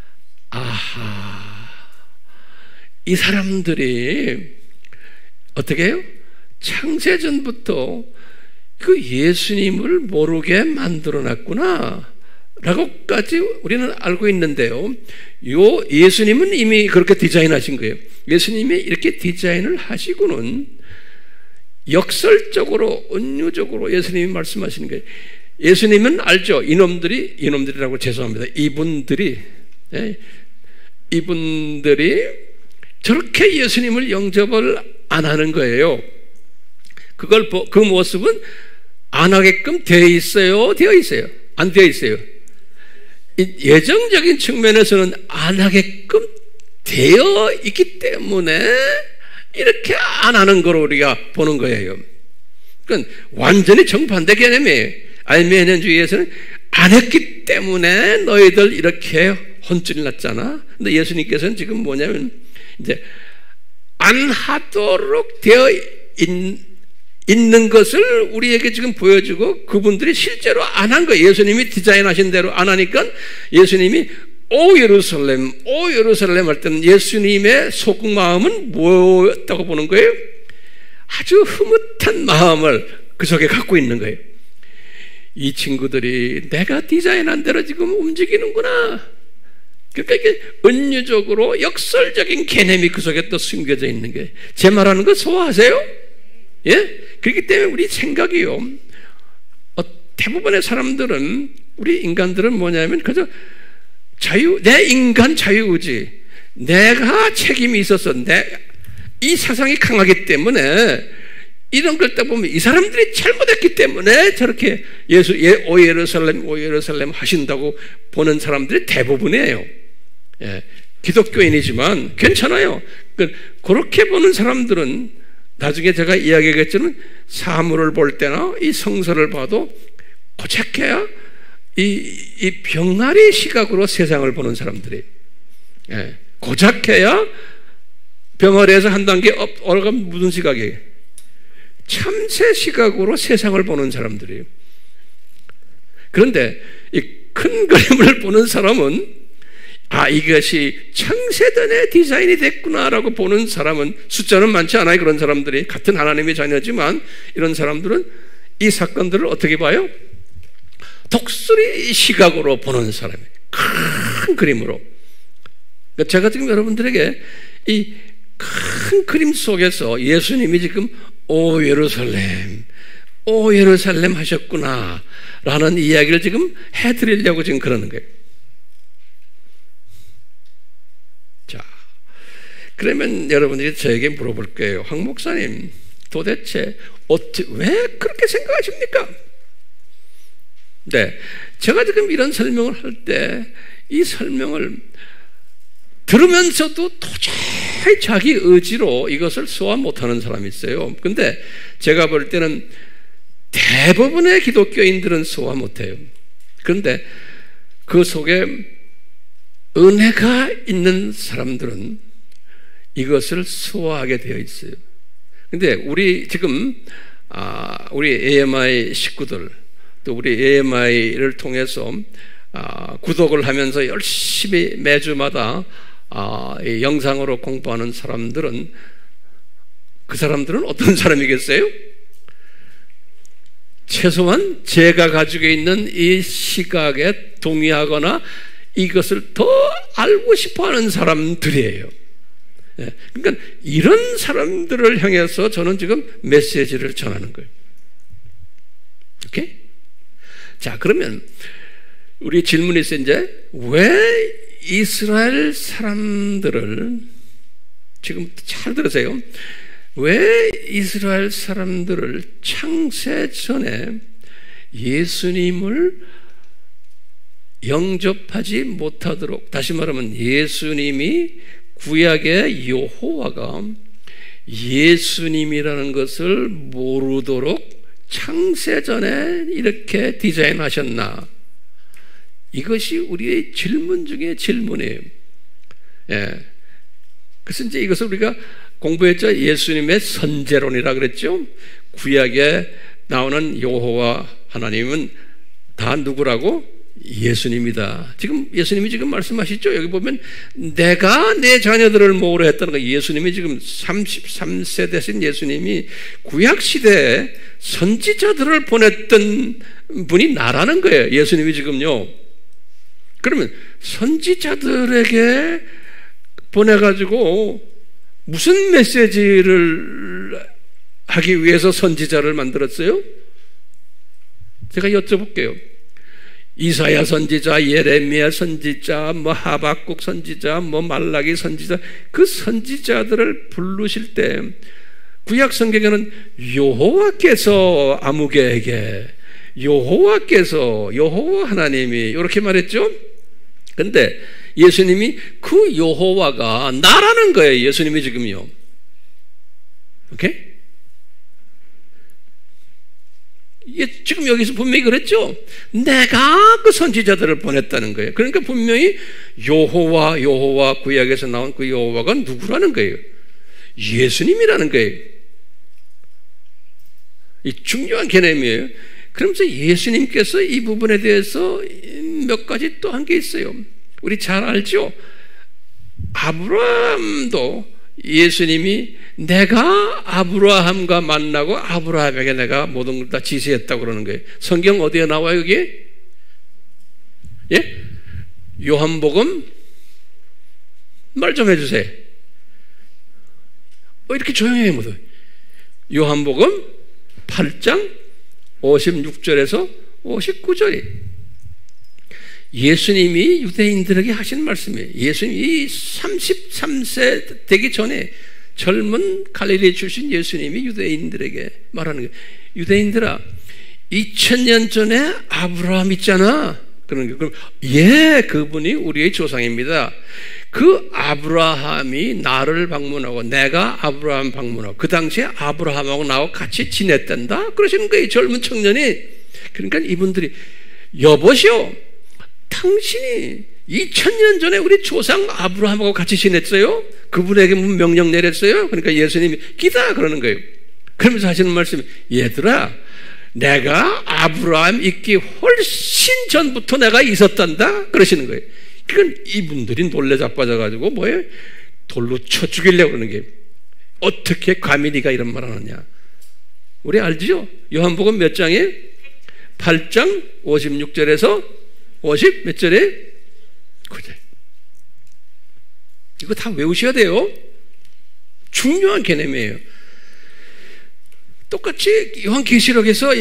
이 사람들이 어떻게 해요? 창세전부터 그 예수님을 모르게 만들어놨구나 라고까지 우리는 알고 있는데요, 요 예수님은 이미 그렇게 디자인하신 거예요. 예수님이 이렇게 디자인을 하시고는 역설적으로 은유적으로 예수님이 말씀하시는 거예요. 예수님은 알죠. 이놈들이라고 죄송합니다. 이분들이 저렇게 예수님을 영접을 안 하는 거예요. 그 모습은 안 하게끔 되어 있어요? 안 되어 있어요? 예정적인 측면에서는 안 하게끔 되어 있기 때문에 이렇게 안 하는 걸 우리가 보는 거예요. 그러니까 완전히 정반대 개념이에요. 알메니안주의에서는 안 했기 때문에 너희들 이렇게 혼쭐이 났잖아. 근데 예수님께서는 지금 뭐냐면 이제 안 하도록 되어 있는 것을 우리에게 지금 보여주고 그분들이 실제로 안 한 거예요. 예수님이 디자인하신 대로 안 하니까 예수님이 오 예루살렘 할 때는 예수님의 속마음은 뭐였다고 보는 거예요? 아주 흐뭇한 마음을 그 속에 갖고 있는 거예요. 이 친구들이 내가 디자인한 대로 지금 움직이는구나. 그러니까 이게 은유적으로 역설적인 개념이 그 속에 또 숨겨져 있는 게, 제 말하는 거 소화하세요? 예? 그렇기 때문에 우리 생각이요, 대부분의 사람들은, 우리 인간들은 뭐냐면 그저 내 인간 자유의지, 내가 책임이 있어서 이 사상이 강하기 때문에 이런 걸 딱 보면 이 사람들이 잘못했기 때문에 저렇게 오 예루살렘 하신다고 보는 사람들이 대부분이에요. 예, 기독교인이지만 괜찮아요. 그렇게 보는 사람들은 나중에 제가 이야기하겠지만 사물을 볼 때나 이 성서를 봐도 고작해야 이 병아리 시각으로 세상을 보는 사람들이, 예, 고작해야 병아리에서 한 단계 올라가면 무슨 시각이에요? 참새 시각으로 세상을 보는 사람들이에요. 그런데 이 큰 그림을 보는 사람은 이것이 창세전에 디자인이 됐구나라고 보는 사람은, 숫자는 많지 않아요. 그런 사람들이 같은 하나님의 자녀지만 이런 사람들은 이 사건들을 어떻게 봐요? 독수리 시각으로 보는 사람이에요. 큰 그림으로. 제가 지금 여러분들에게 이 큰 그림 속에서 예수님이 지금 오 예루살렘 하셨구나 라는 이야기를 지금 해드리려고 지금 그러는 거예요. 자, 그러면 여러분들이 저에게 물어볼 거예요. 황 목사님, 도대체 왜 그렇게 생각하십니까? 네, 제가 지금 이런 설명을 할 때 이 설명을 들으면서도 도저히 자기 의지로 이것을 소화 못하는 사람이 있어요. 근데 제가 볼 때는 대부분의 기독교인들은 소화 못해요. 그런데 그 속에 은혜가 있는 사람들은 이것을 소화하게 되어 있어요. 근데 우리 지금 우리 AMI 식구들, 또 우리 AMI를 통해서 구독을 하면서 열심히 매주마다 이 영상으로 공부하는 사람들은, 그 사람들은 어떤 사람이겠어요? 최소한 제가 가지고 있는 이 시각에 동의하거나 이것을 더 알고 싶어하는 사람들이에요. 그러니까 이런 사람들을 향해서 저는 지금 메시지를 전하는 거예요. 오케이? 자, 그러면 우리 질문이 있어요. 이제 왜 이스라엘 사람들을, 지금 잘 들으세요, 왜 이스라엘 사람들을 창세 전에 예수님을 영접하지 못하도록, 다시 말하면 예수님이, 구약의 여호와가 예수님이라는 것을 모르도록 창세 전에 이렇게 디자인하셨나? 이것이 우리의 질문 중에 질문이에요. 예. 그래서 이제 이것을 우리가 공부했죠. 예수님의 선제론이라 그랬죠. 구약에 나오는 여호와 하나님은 다 누구라고? 예수님이다. 지금 예수님이 지금 말씀하시죠. 여기 보면 내가 내 자녀들을 모으려 했다는 거, 예수님이 지금 33세 되신 예수님이 구약 시대에 선지자들을 보냈던 분이 나라는 거예요. 예수님이 지금요. 그러면 선지자들에게 보내가지고 무슨 메시지를 하기 위해서 선지자를 만들었어요? 제가 여쭤볼게요. 이사야 선지자, 예레미야 선지자, 하박국 선지자, 말라기 선지자, 그 선지자들을 부르실 때 구약 성경에는 여호와께서 아무개에게, 여호와 하나님이 이렇게 말했죠. 근데 예수님이 그 여호와가 나라는 거예요. 예수님이 지금요. 오케이? 지금 여기서 분명히 그랬죠. 내가 그 선지자들을 보냈다는 거예요. 그러니까 분명히 여호와 구약에서 나온 그 여호와가 누구라는 거예요? 예수님이라는 거예요. 이 중요한 개념이에요. 그러면서 예수님께서 이 부분에 대해서 몇 가지 또 한 게 있어요. 우리 잘 알죠? 아브라함도 예수님이 내가 아브라함과 만나고 아브라함에게 내가 모든 걸 다 지시했다고 그러는 거예요. 성경 어디에 나와요, 여기? 예? 요한복음 말 좀 해주세요. 이렇게 조용해요, 모두. 요한복음 8장 56절에서 59절이 예수님이 유대인들에게 하신 말씀이에요. 예수님이 33세 되기 전에 젊은 갈릴리 출신 예수님이 유대인들에게 말하는 거예요. 유대인들아, 2000년 전에 아브라함 있잖아. 그런 거예요. 그럼 예, 그분이 우리의 조상입니다. 그 아브라함이 나를 방문하고 내가 아브라함 방문하고 그 당시에 아브라함하고 나하고 같이 지냈단다 그러시는 거예요. 젊은 청년이. 그러니까 이분들이 여보시오, 당신이 2000년 전에 우리 조상 아브라함하고 같이 지냈어요? 그분에게 명령 내렸어요? 그러니까 예수님이 기다 그러는 거예요. 그러면서 하시는 말씀이 얘들아, 내가 아브라함 있기 훨씬 전부터 내가 있었단다 그러시는 거예요. 그건 이분들이 놀래 자빠져가지고 뭐예요? 돌로 쳐 죽이려고 그러는 게 어떻게 감히 네가 이런 말 하느냐. 우리 알죠? 요한복음 몇 장에? 8장 56절에서 50 몇 절에? 그래. 이거 다 외우셔야 돼요. 중요한 개념이에요. 똑같이 요한계시록에서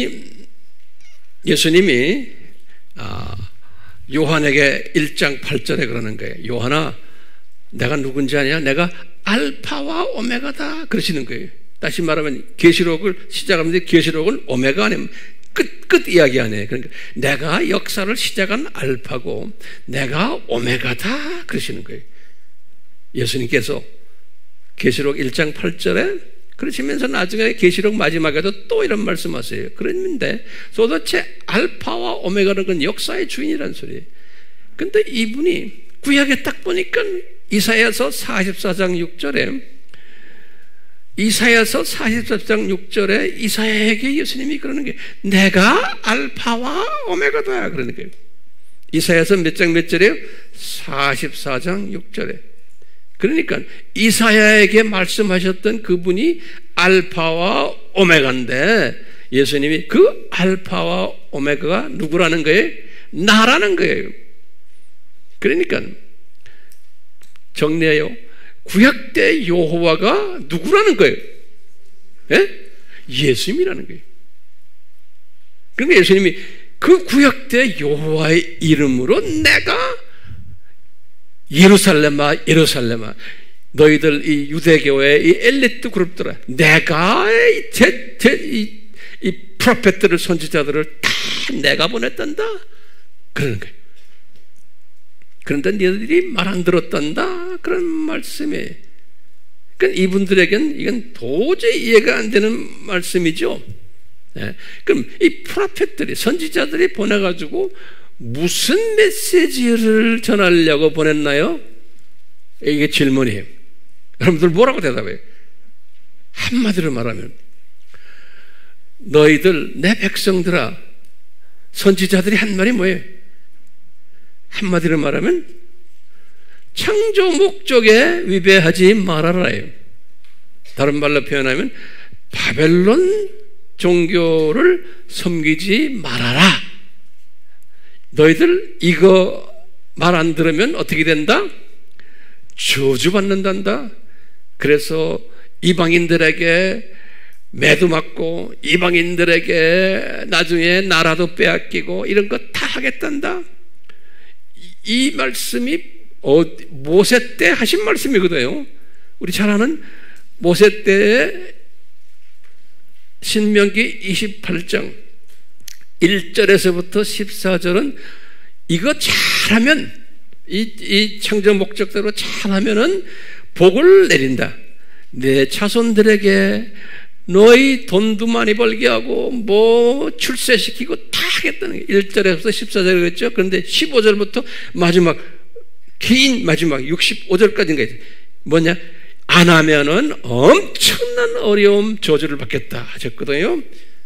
예수님이 요한에게 1장 8절에 그러는 거예요. 요한아, 내가 누군지 아냐? 내가 알파와 오메가다 그러시는 거예요. 다시 말하면 계시록을 시작하는데 계시록은 오메가 아니면 끝 이야기 아니에요. 그러니까 내가 역사를 시작한 알파고 내가 오메가다 그러시는 거예요. 예수님께서 계시록 1장 8절에 그러시면서 나중에 계시록 마지막에도 또 이런 말씀하세요. 그런데 도대체 알파와 오메가는 건 역사의 주인이라는 소리예요. 근데 이분이 구약에 딱 보니까 이사야서 44장 6절에 이사야에게 예수님이 그러는 게 내가 알파와 오메가다 그러는 거예요. 이사야서 몇 장 몇 절이에요? 44장 6절에. 그러니까 이사야에게 말씀하셨던 그분이 알파와 오메가인데 예수님이 그 알파와 오메가가 누구라는 거예요? 나라는 거예요. 그러니까 정리해요. 구약 때 여호와가 누구라는 거예요? 예? 예수님이라는 거예요. 그러니까 예수님이 그 구약 때 여호와의 이름으로 내가 예루살렘아 너희들 이 유대교의 이 엘리트 그룹들아 내가 이 프로페트를 선지자들을 다 내가 보냈단다 그러는 거예요. 그런데 너희들이 말 안 들었단다 그런 말씀이에요. 그러니까 이분들에겐 이건 도저히 이해가 안 되는 말씀이죠. 네. 그럼 이 프로페트들이 선지자들이 보내가지고 무슨 메시지를 전하려고 보냈나요? 이게 질문이에요. 여러분들 뭐라고 대답해요? 한마디로 말하면 너희들 내 백성들아, 선지자들이 한 말이 뭐예요? 한마디로 말하면 창조 목적에 위배하지 말아라예요. 다른 말로 표현하면 바벨론 종교를 섬기지 말아라. 너희들 이거 말 안 들으면 어떻게 된다? 저주받는단다. 그래서 이방인들에게 매도 맞고 이방인들에게 나중에 나라도 빼앗기고 이런 거 다 하겠단다. 이 말씀이 모세 때 하신 말씀이거든요. 우리 잘 아는 모세 때의 신명기 28장 1절에서부터 14절은 이거 잘하면 이 창조 목적대로 잘하면은 복을 내린다. 내 자손들에게 너희 돈도 많이 벌게 하고 뭐 출세시키고 다 하겠다는 게 1절에서 14절이겠죠. 그런데 15절부터 마지막 긴 마지막 65절까지인가 뭐냐? 안 하면은 엄청난 어려움 저주를 받겠다 하셨거든요.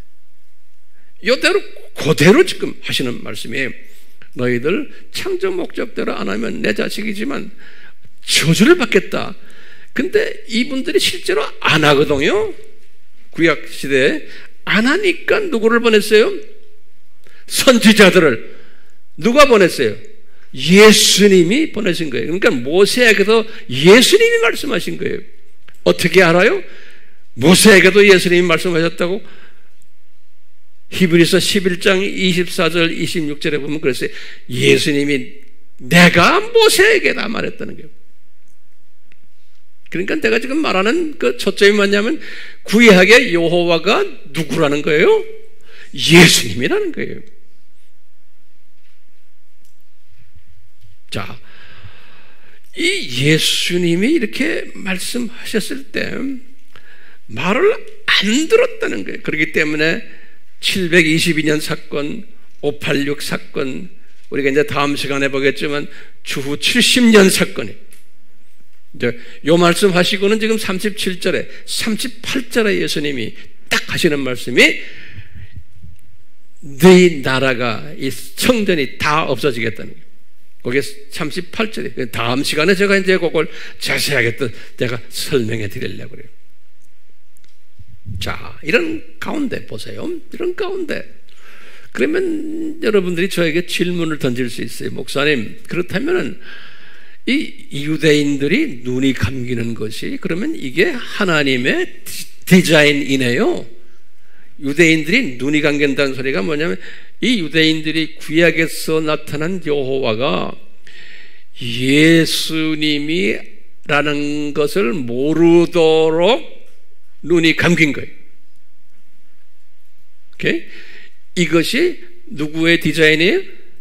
이대로 그대로 지금 하시는 말씀이에요. 너희들 창조 목적대로 안 하면 내 자식이지만 저주를 받겠다. 근데 이분들이 실제로 안 하거든요. 구약 시대에 안 하니까 누구를 보냈어요? 선지자들을. 누가 보냈어요? 예수님이 보내신 거예요. 그러니까 모세에게도 예수님이 말씀하신 거예요. 어떻게 알아요? 모세에게도 예수님이 말씀하셨다고 히브리서 11장 24절 26절에 보면 그랬어요. 예수님이 내가 모세에게다 말했다는 거예요. 그러니까 내가 지금 말하는 그 초점이 뭐냐면 구약의 여호와가 누구라는 거예요? 예수님이라는 거예요. 자, 이 예수님이 이렇게 말씀하셨을 때 말을 안 들었다는 거예요. 그렇기 때문에 722년 사건, 586 사건, 우리가 이제 다음 시간에 보겠지만 주후 70년 사건이 이제 요 말씀 하시고는 지금 37절에 38절에 예수님이 딱 하시는 말씀이 네 나라가 이 성전이 다 없어지겠다는 거예요. 거기에 38절에 다음 시간에 제가 이제 그걸 자세하게 또 제가 설명해 드리려고 그래요. 자, 이런 가운데 보세요. 이런 가운데 그러면 여러분들이 저에게 질문을 던질 수 있어요. 목사님, 그렇다면 이 유대인들이 눈이 감기는 것이 그러면 이게 하나님의 디자인이네요. 유대인들이 눈이 감긴다는 소리가 뭐냐면 이 유대인들이 구약에서 나타난 여호와가 예수님이라는 것을 모르도록 눈이 감긴 거예요. 오케이? 이것이 누구의 디자인이에요?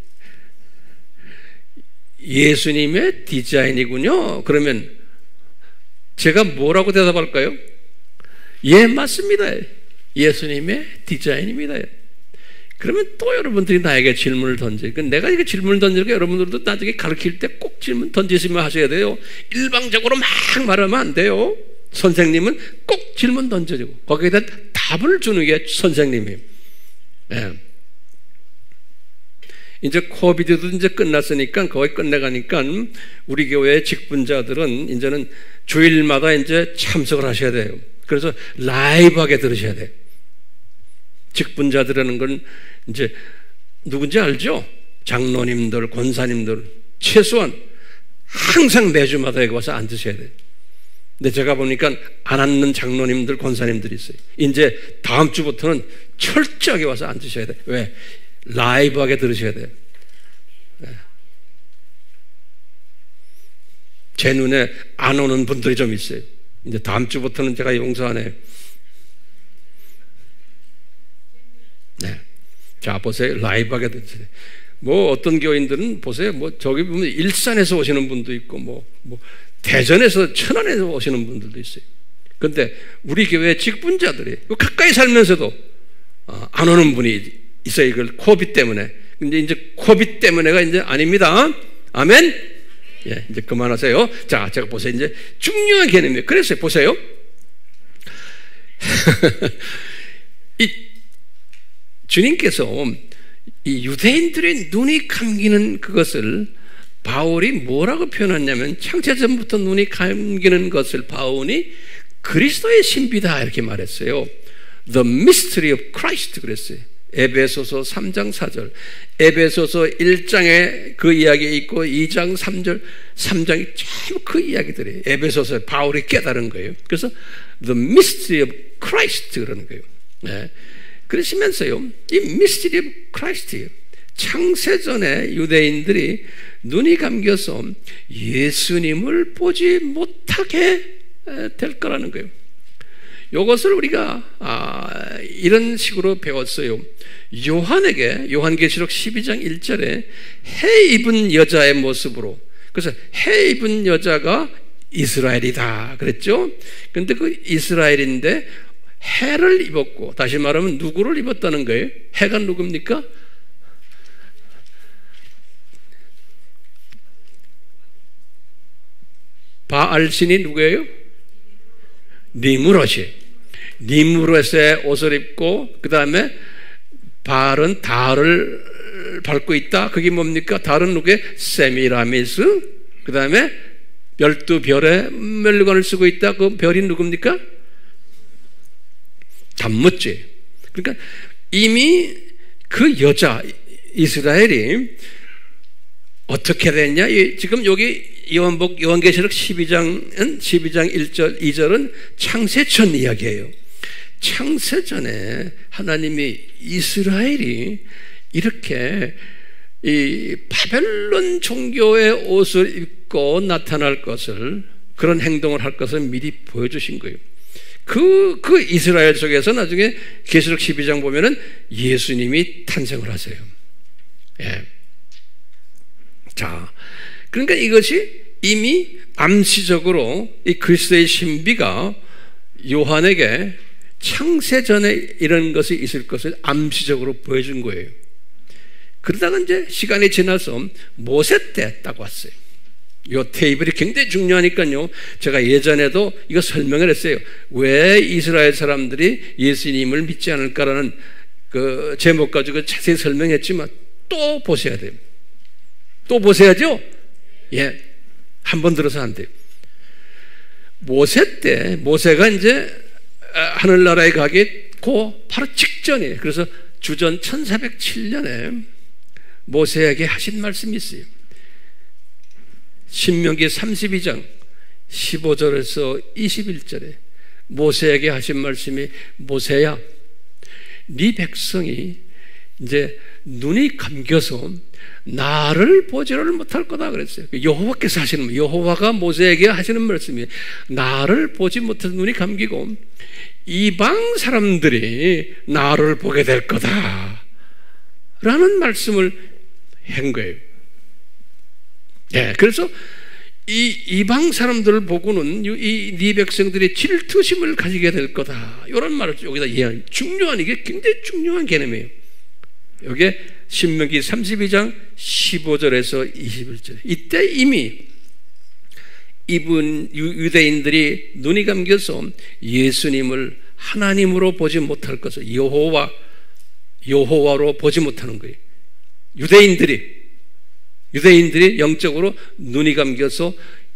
예수님의 디자인이군요. 그러면 제가 뭐라고 대답할까요? 예, 맞습니다. 예수님의 디자인입니다. 그러면 또 여러분들이 나에게 질문을 던져요. 내가 이렇게 질문을 던지니까 여러분들도 나중에 가르칠 때 꼭 질문 던지시면 하셔야 돼요. 일방적으로 막 말하면 안 돼요. 선생님은 꼭 질문 던져주고 거기에 대한 답을 주는 게 선생님이에요. 네. 이제 코비드도 이제 끝났으니까 거의 끝내가니까 우리 교회 직분자들은 이제는 주일마다 이제 참석을 하셔야 돼요. 그래서 라이브하게 들으셔야 돼요. 직분자들이라는 건 이제 누군지 알죠? 장로님들, 권사님들 최소한 항상 매주마다 여기 와서 앉으셔야 돼요. 근데 제가 보니까 안 앉는 장로님들, 권사님들이 있어요. 이제 다음 주부터는 철저하게 와서 앉으셔야 돼요. 왜? 라이브하게 들으셔야 돼요. 제 눈에 안 오는 분들이 좀 있어요. 이제 다음 주부터는 제가 용서 안 해요. 네. 자, 보세요. 라이브하게 들으세요. 뭐 어떤 교인들은 보세요. 뭐 저기 보면 일산에서 오시는 분도 있고 뭐 대전에서 천안에서 오시는 분들도 있어요. 그런데 우리 교회 직분자들이 가까이 살면서도 안 오는 분이 있어요. 이걸 코비드 때문에. 근데 이제 코비드 때문에가 이제 아닙니다. 아멘. 예, 이제 그만하세요. 자, 제가 보세요. 이제 중요한 개념이에요. 그래서 보세요. 이 주님께서 이 유대인들의 눈이 감기는 그것을 바울이 뭐라고 표현했냐면 창세전부터 눈이 감기는 것을 바울이 그리스도의 신비다 이렇게 말했어요. The mystery of Christ 그랬어요. 에베소서 3장 4절, 에베소서 1장에 그 이야기 있고 2장 3절, 3장이 참 그 이야기들이에요. 에베소서 바울이 깨달은 거예요. 그래서 the mystery of Christ 그러는 거예요. 네. 그러시면서요, 이 mystery of Christ, 창세전에 유대인들이 눈이 감겨서 예수님을 보지 못하게 될 거라는 거예요. 이것을 우리가 이런 식으로 배웠어요. 요한에게 요한계시록 12장 1절에 해 입은 여자의 모습으로, 그래서 해 입은 여자가 이스라엘이다 그랬죠. 그런데 그 이스라엘인데 해를 입었고, 다시 말하면 누구를 입었다는 거예요? 해가 누굽니까? 바알신이 누구예요? 니무롯이. 니무롯의 옷을 입고 그 다음에 바알은 달을 밟고 있다. 그게 뭡니까? 달은 누구예요? 세미라미스. 그 다음에 12별에 멸관을 쓰고 있다. 그 별이 누굽니까? 담무지. 그러니까 이미 그 여자 이스라엘이 어떻게 됐냐? 지금 여기 요한계시록 12장 1절 2절은 창세전 이야기예요. 창세전에 하나님이 이스라엘이 이렇게 이 바벨론 종교의 옷을 입고 나타날 것을, 그런 행동을 할 것을 미리 보여주신 거예요. 그 이스라엘 속에서 나중에 계시록 12장 보면은 예수님이 탄생을 하세요. 예. 자, 그러니까 이것이 이미 암시적으로 이 그리스도의 신비가 요한에게 창세전에 이런 것이 있을 것을 암시적으로 보여준 거예요. 그러다가 이제 시간이 지나서 모세 때 딱 왔어요. 이 테이블이 굉장히 중요하니까요. 제가 예전에도 이거 설명을 했어요. 왜 이스라엘 사람들이 예수님을 믿지 않을까라는 그 제목 가지고 자세히 설명했지만 또 보셔야 돼요. 또 보셔야죠? 예. 한 번 들어서 안 돼요. 모세 때, 모세가 이제 하늘나라에 가겠고 바로 직전이에요. 그래서 주전 1407년에 모세에게 하신 말씀이 있어요. 신명기 32장 15절에서 21절에 모세에게 하신 말씀이, 모세야, 네 백성이 이제 눈이 감겨서 나를 보지를 못할 거다 그랬어요. 여호와께서 하시는 말, 여호와가 모세에게 하시는 말씀이, 나를 보지 못해서 눈이 감기고 이방 사람들이 나를 보게 될 거다 라는 말씀을 한 거예요. 예, 그래서 이 이방 사람들을 보고는 이 네 백성들이 질투심을 가지게 될 거다, 이런 말을 여기다 이해하는, 중요한, 이게 굉장히 중요한 개념이에요. 여기에 신명기 32장 15절에서 21절, 이때 이미 유대인들이 눈이 감겨서 예수님을 하나님으로 보지 못할 것을, 여호와로 보지 못하는 거예요. 유대인들이 영적으로 눈이 감겨서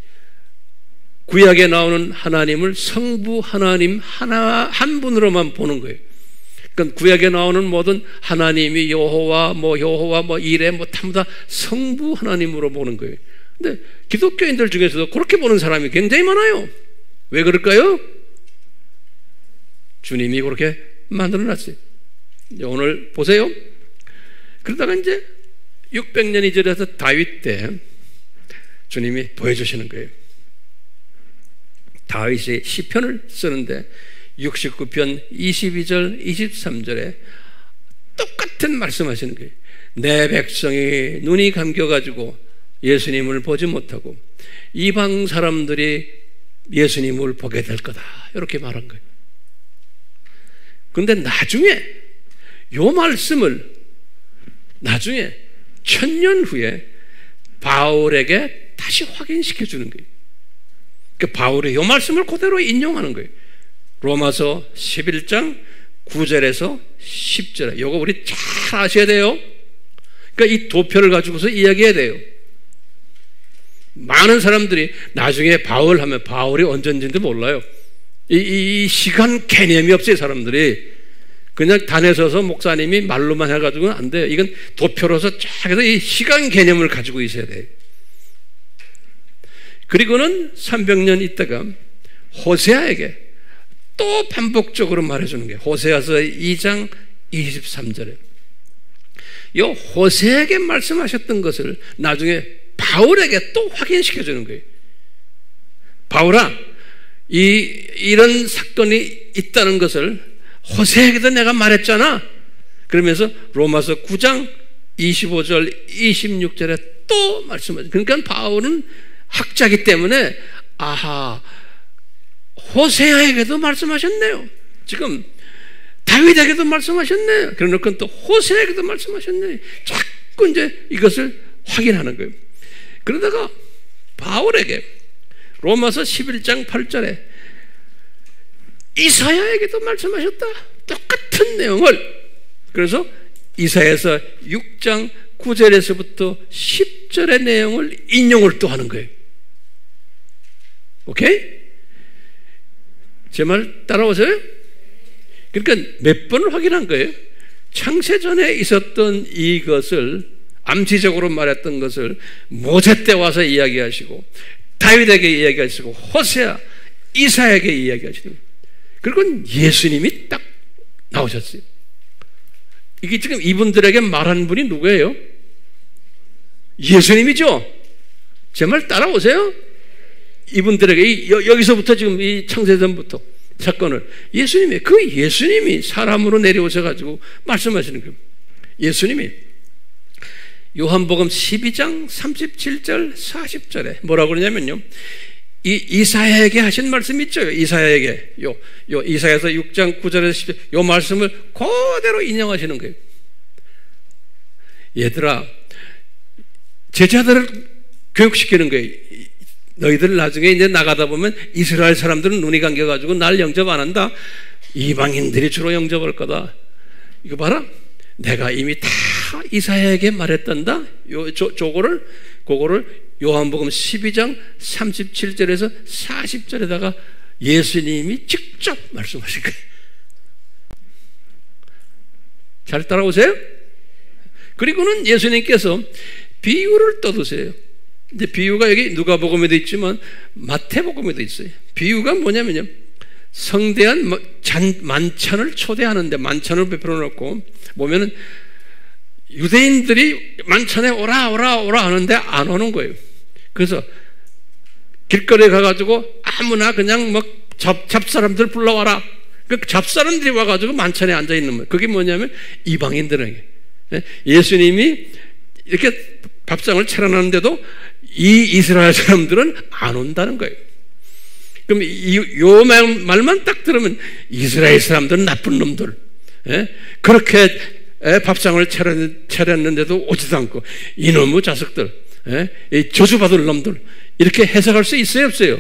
구약에 나오는 하나님을 성부 하나님 한 분으로만 보는 거예요. 그러니까 구약에 나오는 모든 하나님이 여호와 이레 전부 다 성부 하나님으로 보는 거예요. 근데 기독교인들 중에서도 그렇게 보는 사람이 굉장히 많아요. 왜 그럴까요? 주님이 그렇게 만들어놨어요. 오늘 보세요. 그러다가 이제 600년 이전에서 다윗 때 주님이 보여주시는 거예요. 다윗이 시편을 쓰는데 69편 22절 23절에 똑같은 말씀하시는 거예요. 내 백성이 눈이 감겨가지고 예수님을 보지 못하고 이방 사람들이 예수님을 보게 될 거다, 이렇게 말한 거예요. 그런데 나중에 이 말씀을 나중에 1000년 후에 바울에게 다시 확인시켜 주는 거예요. 그러니까 바울이 이 말씀을 그대로 인용하는 거예요. 로마서 11장 9절에서 10절에, 이거 우리 잘 아셔야 돼요. 그러니까 이 도표를 가지고서 이야기해야 돼요. 많은 사람들이 나중에 바울 하면 바울이 언제인지도 몰라요. 이 시간 개념이 없어요. 사람들이 그냥 단에 서서 목사님이 말로만 해가지고는 안 돼요. 이건 도표로서 쫙 해서 이 시간 개념을 가지고 있어야 돼요. 그리고는 300년 있다가 호세아에게 또 반복적으로 말해주는 게 호세아서 2장 23절에, 이 호세아에게 말씀하셨던 것을 나중에 바울에게 또 확인시켜주는 거예요. 바울아, 이런 사건이 있다는 것을 호세아에게도 내가 말했잖아. 그러면서 로마서 9장 25절 26절에 또 말씀하죠. 그러니까 바울은 학자이기 때문에 아하, 호세아에게도 말씀하셨네요. 지금 다윗에게도 말씀하셨네요. 그러니까 또 호세아에게도 말씀하셨네요. 자꾸 이제 이것을 확인하는 거예요. 그러다가 바울에게 로마서 11장 8절에 이사야에게도 말씀하셨다. 똑같은 내용을. 그래서 이사야서 6장 9절에서부터 10절의 내용을 인용을 또 하는 거예요. 오케이? 제 말 따라오세요? 그러니까 몇 번을 확인한 거예요. 창세전에 있었던 이것을 암시적으로 말했던 것을 모세 때 와서 이야기하시고 다윗에게 이야기하시고 호세아, 이사야에게 이야기하시는 거예요. 그리고 예수님이 딱 나오셨어요. 이게 지금 이분들에게 말한 분이 누구예요? 예수님이죠? 제 말 따라오세요? 이분들에게 여기서부터 지금 이 창세전부터 사건을 예수님이 그 예수님이 사람으로 내려오셔가지고 말씀하시는 거예요. 예수님이 요한복음 12장 37절 40절에 뭐라고 그러냐면요, 이사야에게 하신 말씀 있죠. 이사야에게 요 이사야서 6장 9절에서 10절 요 말씀을 그대로 인용하시는 거예요. 얘들아, 제자들을 교육시키는 거예요. 너희들 나중에 이제 나가다 보면 이스라엘 사람들은 눈이 감겨가지고 날 영접 안 한다. 이방인들이 주로 영접할 거다. 이거 봐라. 내가 이미 다 이사야에게 말했단다. 그거를 요한복음 12장 37절에서 40절에다가 예수님이 직접 말씀하신 거예요. 잘 따라오세요? 그리고는 예수님께서 비유를 떠드세요. 이제 비유가 여기 누가복음에도 있지만 마태복음에도 있어요. 비유가 뭐냐면요, 성대한 만찬을 초대하는데 만찬을 베풀어 놓고 보면은 유대인들이 만찬에 오라 하는데 안 오는 거예요. 그래서 길거리에 가가지고 아무나 그냥 막 잡사람들 불러와라. 그 잡사람들이 와가지고 만찬에 앉아 있는 거예요. 그게 뭐냐면 이방인들에게 예수님이 이렇게 밥상을 차려놨는데도 이 이스라엘 사람들은 안 온다는 거예요. 그럼 요 말만 딱 들으면 이스라엘 사람들은 나쁜 놈들, 그렇게 밥상을 차렸는데도 오지도 않고 이놈의 자식들, 이 저주받을 놈들, 이렇게 해석할 수 있어요, 없어요?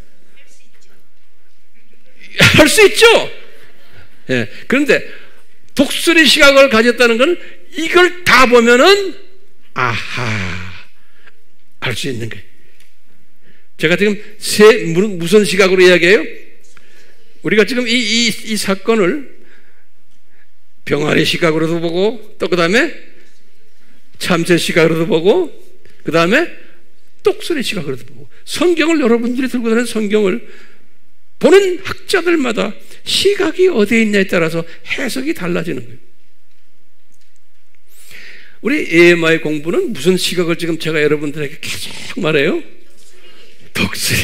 할 수 있죠. 그런데 독수리 시각을 가졌다는 건 이걸 다 보면은 아하 알 수 있는 거예요. 제가 지금 무슨 시각으로 이야기해요? 우리가 지금 이 사건을 병아리 시각으로도 보고, 또 그 다음에 참새 시각으로도 보고, 그 다음에 똑소리 시각으로도 보고, 성경을 여러분들이 들고 다니는 성경을 보는 학자들마다 시각이 어디에 있냐에 따라서 해석이 달라지는 거예요. 우리 AMI 공부는 무슨 시각을 지금 제가 여러분들에게 계속 말해요? 독수리.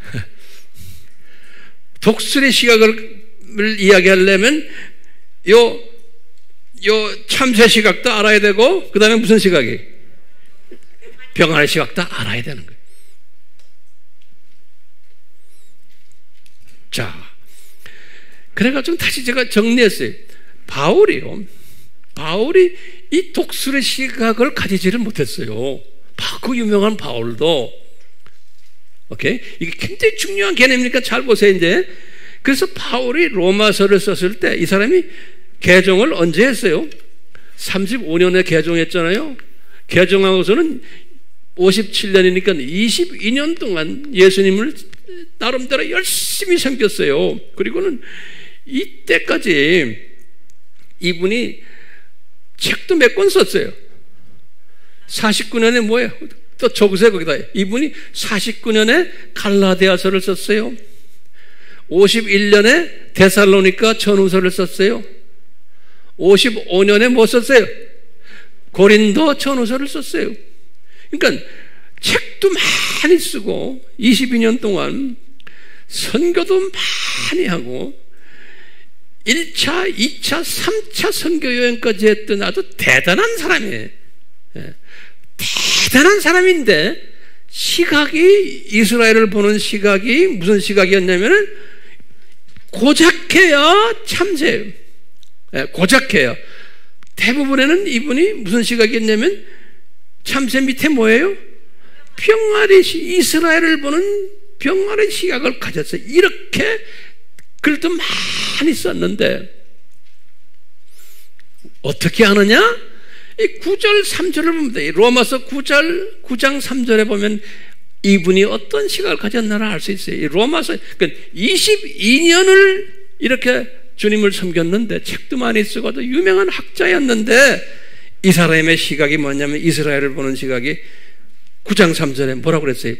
독수리 시각을 이야기하려면 요 참새 시각도 알아야 되고, 그 다음에 무슨 시각이? 병아리 시각도 알아야 되는 거예요. 자, 그래가지고 다시 제가 정리했어요. 바울이 이 독수리 시각을 가지지를 못했어요. 그 유명한 바울도. 오케이? 이게 굉장히 중요한 개념이니까 잘 보세요, 이제. 그래서 바울이 로마서를 썼을 때 이 사람이 개종을 언제 했어요? 35년에 개종했잖아요. 개종하고서는 57년이니까 22년 동안 예수님을 나름대로 열심히 섬겼어요. 그리고는 이때까지 이분이 책도 몇 권 썼어요. 49년에 뭐예요? 또 적으세요, 거기다. 이분이 49년에 갈라디아서를 썼어요. 51년에 데살로니가 전후서를 썼어요. 55년에 뭐 썼어요? 고린도 전후서를 썼어요. 그러니까 책도 많이 쓰고 22년 동안 선교도 많이 하고 1차, 2차, 3차 선교 여행까지 했던 아주 대단한 사람이에요. 대단한 사람인데 시각이, 이스라엘을 보는 시각이 무슨 시각이었냐면은 고작해야 참새예요. 고작해요. 대부분에는 이분이 무슨 시각이었냐면 참새 밑에 뭐예요? 병아리, 이스라엘을 보는 병아리 시각을 가졌어요. 이렇게 글도 많이 썼는데 어떻게 하느냐? 이 9절 3절을 보면 돼. 로마서 9장 3절에 보면 이분이 어떤 시각을 가졌나를 알 수 있어요. 이 로마서, 그러니까 22년을 이렇게 주님을 섬겼는데, 책도 많이 쓰고 또 유명한 학자였는데, 이 사람의 시각이 뭐냐면, 이스라엘을 보는 시각이 9장 3절에 뭐라고 그랬어요?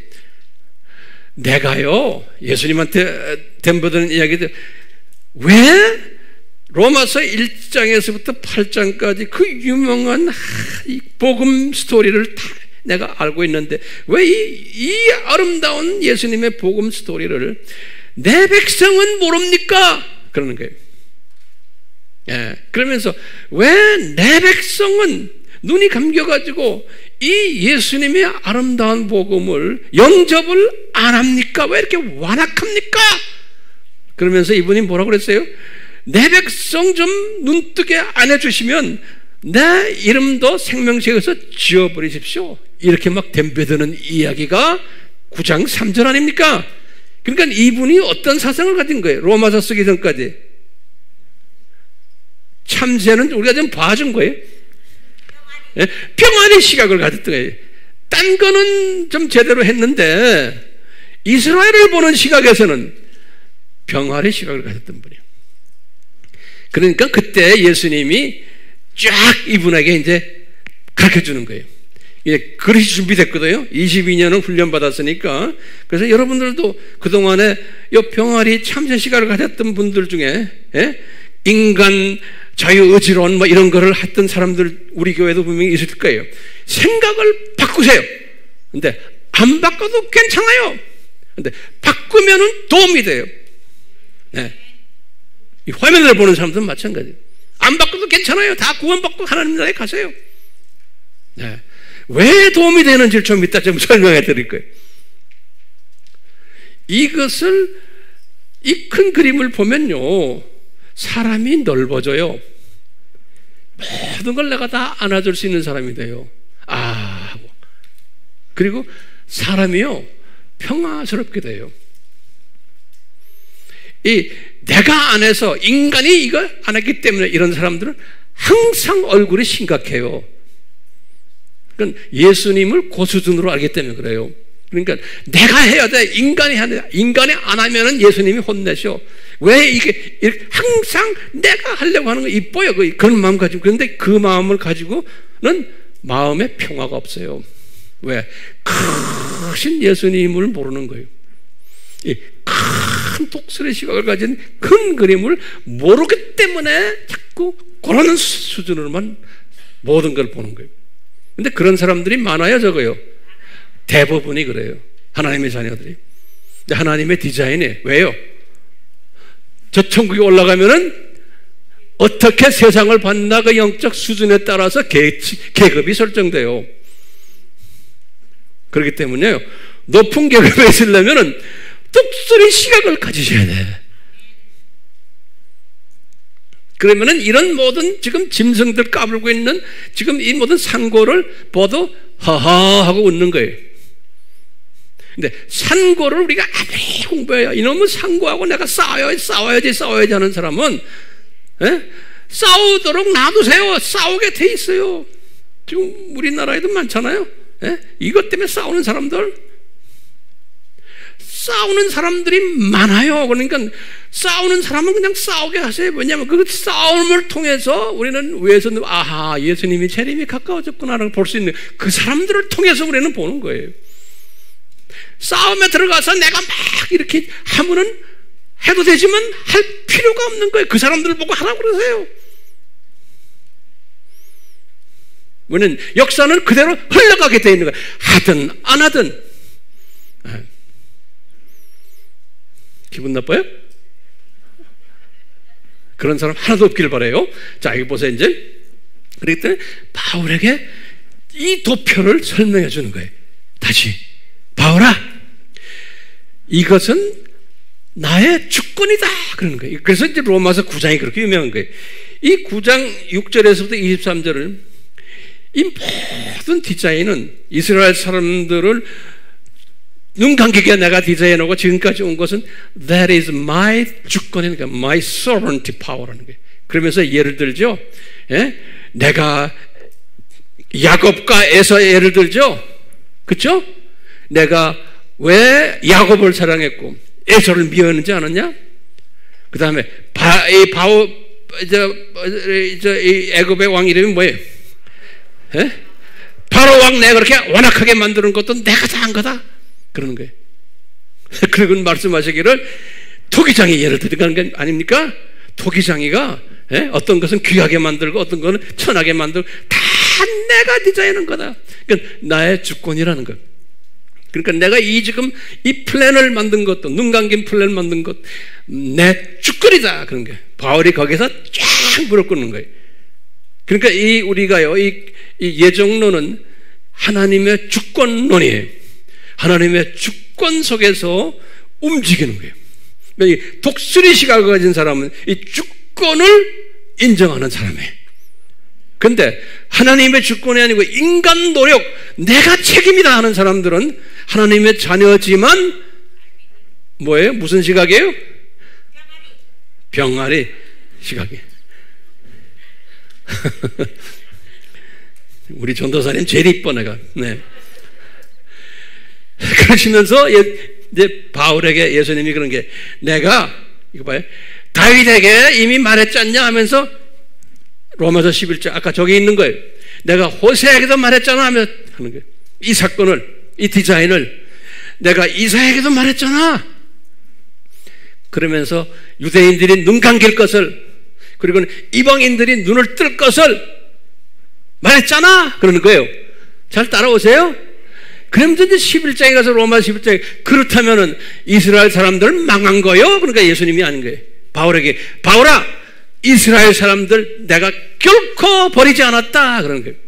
내가요, 예수님한테 덤벼드는 이야기들, 왜 로마서 1장에서부터 8장까지 그 유명한 이 복음 스토리를 다 내가 알고 있는데, 왜 이 아름다운 예수님의 복음 스토리를 내 백성은 모릅니까? 그러는 거예요. 예, 그러면서 왜 내 백성은 눈이 감겨가지고 이 예수님의 아름다운 복음을 영접을 안 합니까? 왜 이렇게 완악합니까? 그러면서 이분이 뭐라고 그랬어요? 내 백성 좀 눈뜨게 안 해주시면 내 이름도 생명책에서 지워버리십시오. 이렇게 막 덤벼드는 이야기가 9장 3절 아닙니까? 그러니까 이분이 어떤 사상을 가진 거예요? 로마서 쓰기 전까지. 참새는 우리가 좀 봐준 거예요. 평안의 시각을 가졌던 거예요. 딴 거는 좀 제대로 했는데 이스라엘을 보는 시각에서는 평안의 시각을 가졌던 분이에요. 그러니까 그때 예수님이 쫙 이분에게 이제 가르쳐 주는 거예요. 이제 그릇이 준비됐거든요. 22년은 훈련받았으니까. 그래서 여러분들도 그동안에 이 병아리 참새 시각을 가졌던 분들 중에 인간 자유의지론 뭐 이런 거를 했던 사람들 우리 교회도 분명히 있을 거예요. 생각을 바꾸세요. 근데 안 바꿔도 괜찮아요. 근데 바꾸면은 도움이 돼요. 네. 이 화면을 보는 사람들은 마찬가지예요. 안 바꿔도 괜찮아요. 다 구원받고 하나님 나라에 가세요. 네. 왜 도움이 되는지를 좀 이따 좀 설명해 드릴 거예요. 이것을, 이 큰 그림을 보면요, 사람이 넓어져요. 모든 걸 내가 다 안아줄 수 있는 사람이 돼요. 하고. 그리고 사람이요, 평화스럽게 돼요. 이 내가 안에서 인간이 이거 안 했기 때문에 이런 사람들은 항상 얼굴이 심각해요. 그러니까 예수님을 그 수준으로 알기 때문에 그래요. 그러니까 내가 해야 돼. 인간이 해야 돼. 인간이 안 하면은 예수님이 혼내셔. 왜 이게 항상 내가 하려고 하는 거 이뻐요. 그런 마음 가지고. 그런데 그 마음을 가지고는 마음에 평화가 없어요. 왜? 크신 예수님을 모르는 거예요. 이 큰 독설의 시각을 가진 큰 그림을 모르기 때문에 자꾸 그런 수준으로만 모든 걸 보는 거예요. 근데 그런 사람들이 많아요, 적어요? 대부분이 그래요. 하나님의 자녀들이. 근데 하나님의 디자인이 왜요? 저 천국에 올라가면은 어떻게 세상을 봤나 그 영적 수준에 따라서 계급이 설정돼요. 그렇기 때문에요, 높은 계급에 있으려면은 독수리 시각을 가지셔야 돼. 그러면은 이런 모든 지금 짐승들 까불고 있는 지금 이 모든 상고를 봐도 하하 하고 웃는 거예요. 근데 상고를 우리가 아무리 공부해야 이놈은 상고하고 내가 싸워야지 하는 사람은 싸우도록 놔두세요. 싸우게 돼 있어요. 지금 우리나라에도 많잖아요. 이것 때문에 싸우는 사람들이 많아요. 그러니까 싸우는 사람은 그냥 싸우게 하세요. 왜냐하면 그 싸움을 통해서 우리는 위에서 아하, 예수님이 재림이 가까워졌구나라고 볼 수 있는 그 사람들을 통해서 우리는 보는 거예요. 싸움에 들어가서 내가 막 이렇게 하면은 해도 되지만 할 필요가 없는 거예요. 그 사람들을 보고 하라고 그러세요. 왜냐면 역사는 그대로 흘러가게 되어 있는 거예요. 하든 안 하든. 기분 나빠요? 그런 사람 하나도 없길 바라요. 자, 여기 보세요. 이제 그렇기 때문에 바울에게 이 도표를 설명해 주는 거예요. 다시, 바울아, 이것은 나의 주권이다 그러는 거예요. 그래서 이제 로마서 9장이 그렇게 유명한 거예요. 이 9장 6절에서부터 23절은 이 모든 디자인은 이스라엘 사람들을 눈 감기게 내가 디자인하고 지금까지 온 것은 that is my 주권이니까 my sovereignty power라는 거예요. 그러면서 예를 들죠. 내가 야곱과 에서 예를 들죠. 그렇죠? 내가 왜 야곱을 사랑했고 에서를 미워했는지 아느냐? 그 다음에 이 애굽의 왕 이름이 뭐예요? 에? 바로 왕 내가 그렇게 완악하게 만드는 것도 내가 다 한 거다. 그러는 거예요. 그리고 말씀하시기를 토기장이 예를 들어가는 게 아닙니까? 토기장이가 어떤 것은 귀하게 만들고 어떤 것은 천하게 만들고 다 내가 디자인한 거다. 그러니까 나의 주권이라는 것. 그러니까 내가 지금 이 플랜을 만든 것도 눈 감긴 플랜을 만든 것 내 주권이다. 그런 거예요. 바울이 거기서 쫙 무릎 꿇는 거예요. 그러니까 우리가요 이 예정론은 하나님의 주권론이에요. 하나님의 주권 속에서 움직이는 거예요. 이 독수리 시각을 가진 사람은 이 주권을 인정하는 사람이에요. 근데 하나님의 주권이 아니고 인간 노력, 내가 책임이다 하는 사람들은 하나님의 자녀지만 뭐예요? 무슨 시각이에요? 병아리 시각이에요. 우리 전도사님 제일 이뻐 내가. 네. 그러시면서 이제 바울에게 예수님이 그런 게 내가 이거 봐요. 다윗에게 이미 말했지 않냐 하면서 로마서 11장 아까 저기 있는 거예요. 내가 호세에게도 말했잖아 하면서 하는 거예요. 이 사건을 이 디자인을 내가 이사에게도 말했잖아. 그러면서 유대인들이 눈 감길 것을 그리고 이방인들이 눈을 뜰 것을 말했잖아. 그러는 거예요. 잘 따라오세요? 그러면서 이제 11장에 가서 로마 11장에 그렇다면은 이스라엘 사람들 망한 거요? 그러니까 예수님이 아닌 거예요. 바울에게 바울아 이스라엘 사람들 내가 결코 버리지 않았다. 그러는 거예요.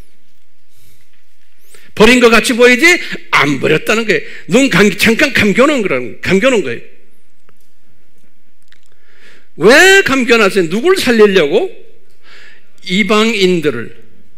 버린 것 같이 보이지 안 버렸다는 거예요. 잠깐 감겨놓은 거예요. 왜 감겨놨어요? 누굴 살리려고? 이방인들을.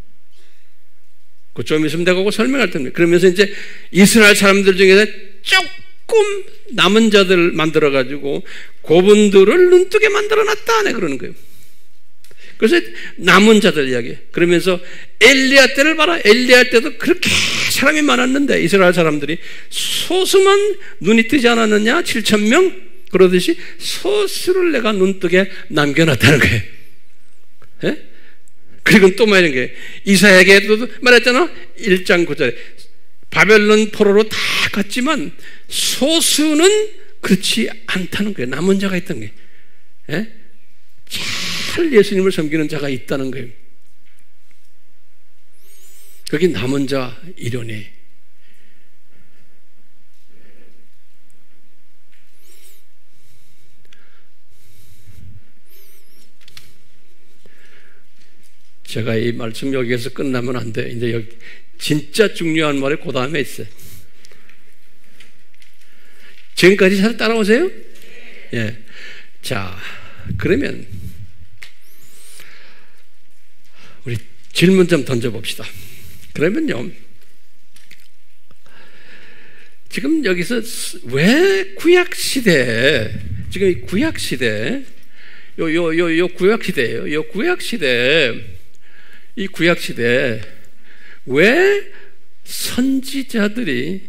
좀 있으면 내가 설명할 텐데. 그러면서 이제 이스라엘 사람들 중에서 조금 남은 자들 만들어가지고 그분들을 눈뜨게 만들어놨다. 네, 그러는 거예요. 그래서 남은 자들 이야기. 그러면서 엘리야 때를 봐라. 엘리야 때도 그렇게 사람이 많았는데 이스라엘 사람들이 소수만 눈이 뜨지 않았느냐? 7,000명? 그러듯이 소수를 내가 눈뜨게 남겨놨다는 거예요. 예? 그리고 또 말하는 게 이사야에게도 말했잖아. 1장 9절에 바벨론 포로로 다 갔지만 소수는 그렇지 않다는 거예요. 남은 자가 있던 게. 예? 잘 예수님을 섬기는 자가 있다는 거예요. 거기 남은 자 이론이. 제가 이 말씀 여기에서 끝나면 안 돼. 이제 여기 진짜 중요한 말이 그 다음에 있어요. 지금까지 잘 따라오세요? 예. 자, 그러면 우리 질문 좀 던져봅시다. 그러면요, 지금 여기서 왜 구약시대에, 지금 이 구약시대에, 요 구약시대예요. 요 구약시대에, 이 구약시대에 왜 선지자들이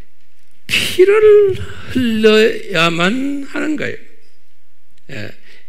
피를 흘려야만 하는가요? 예.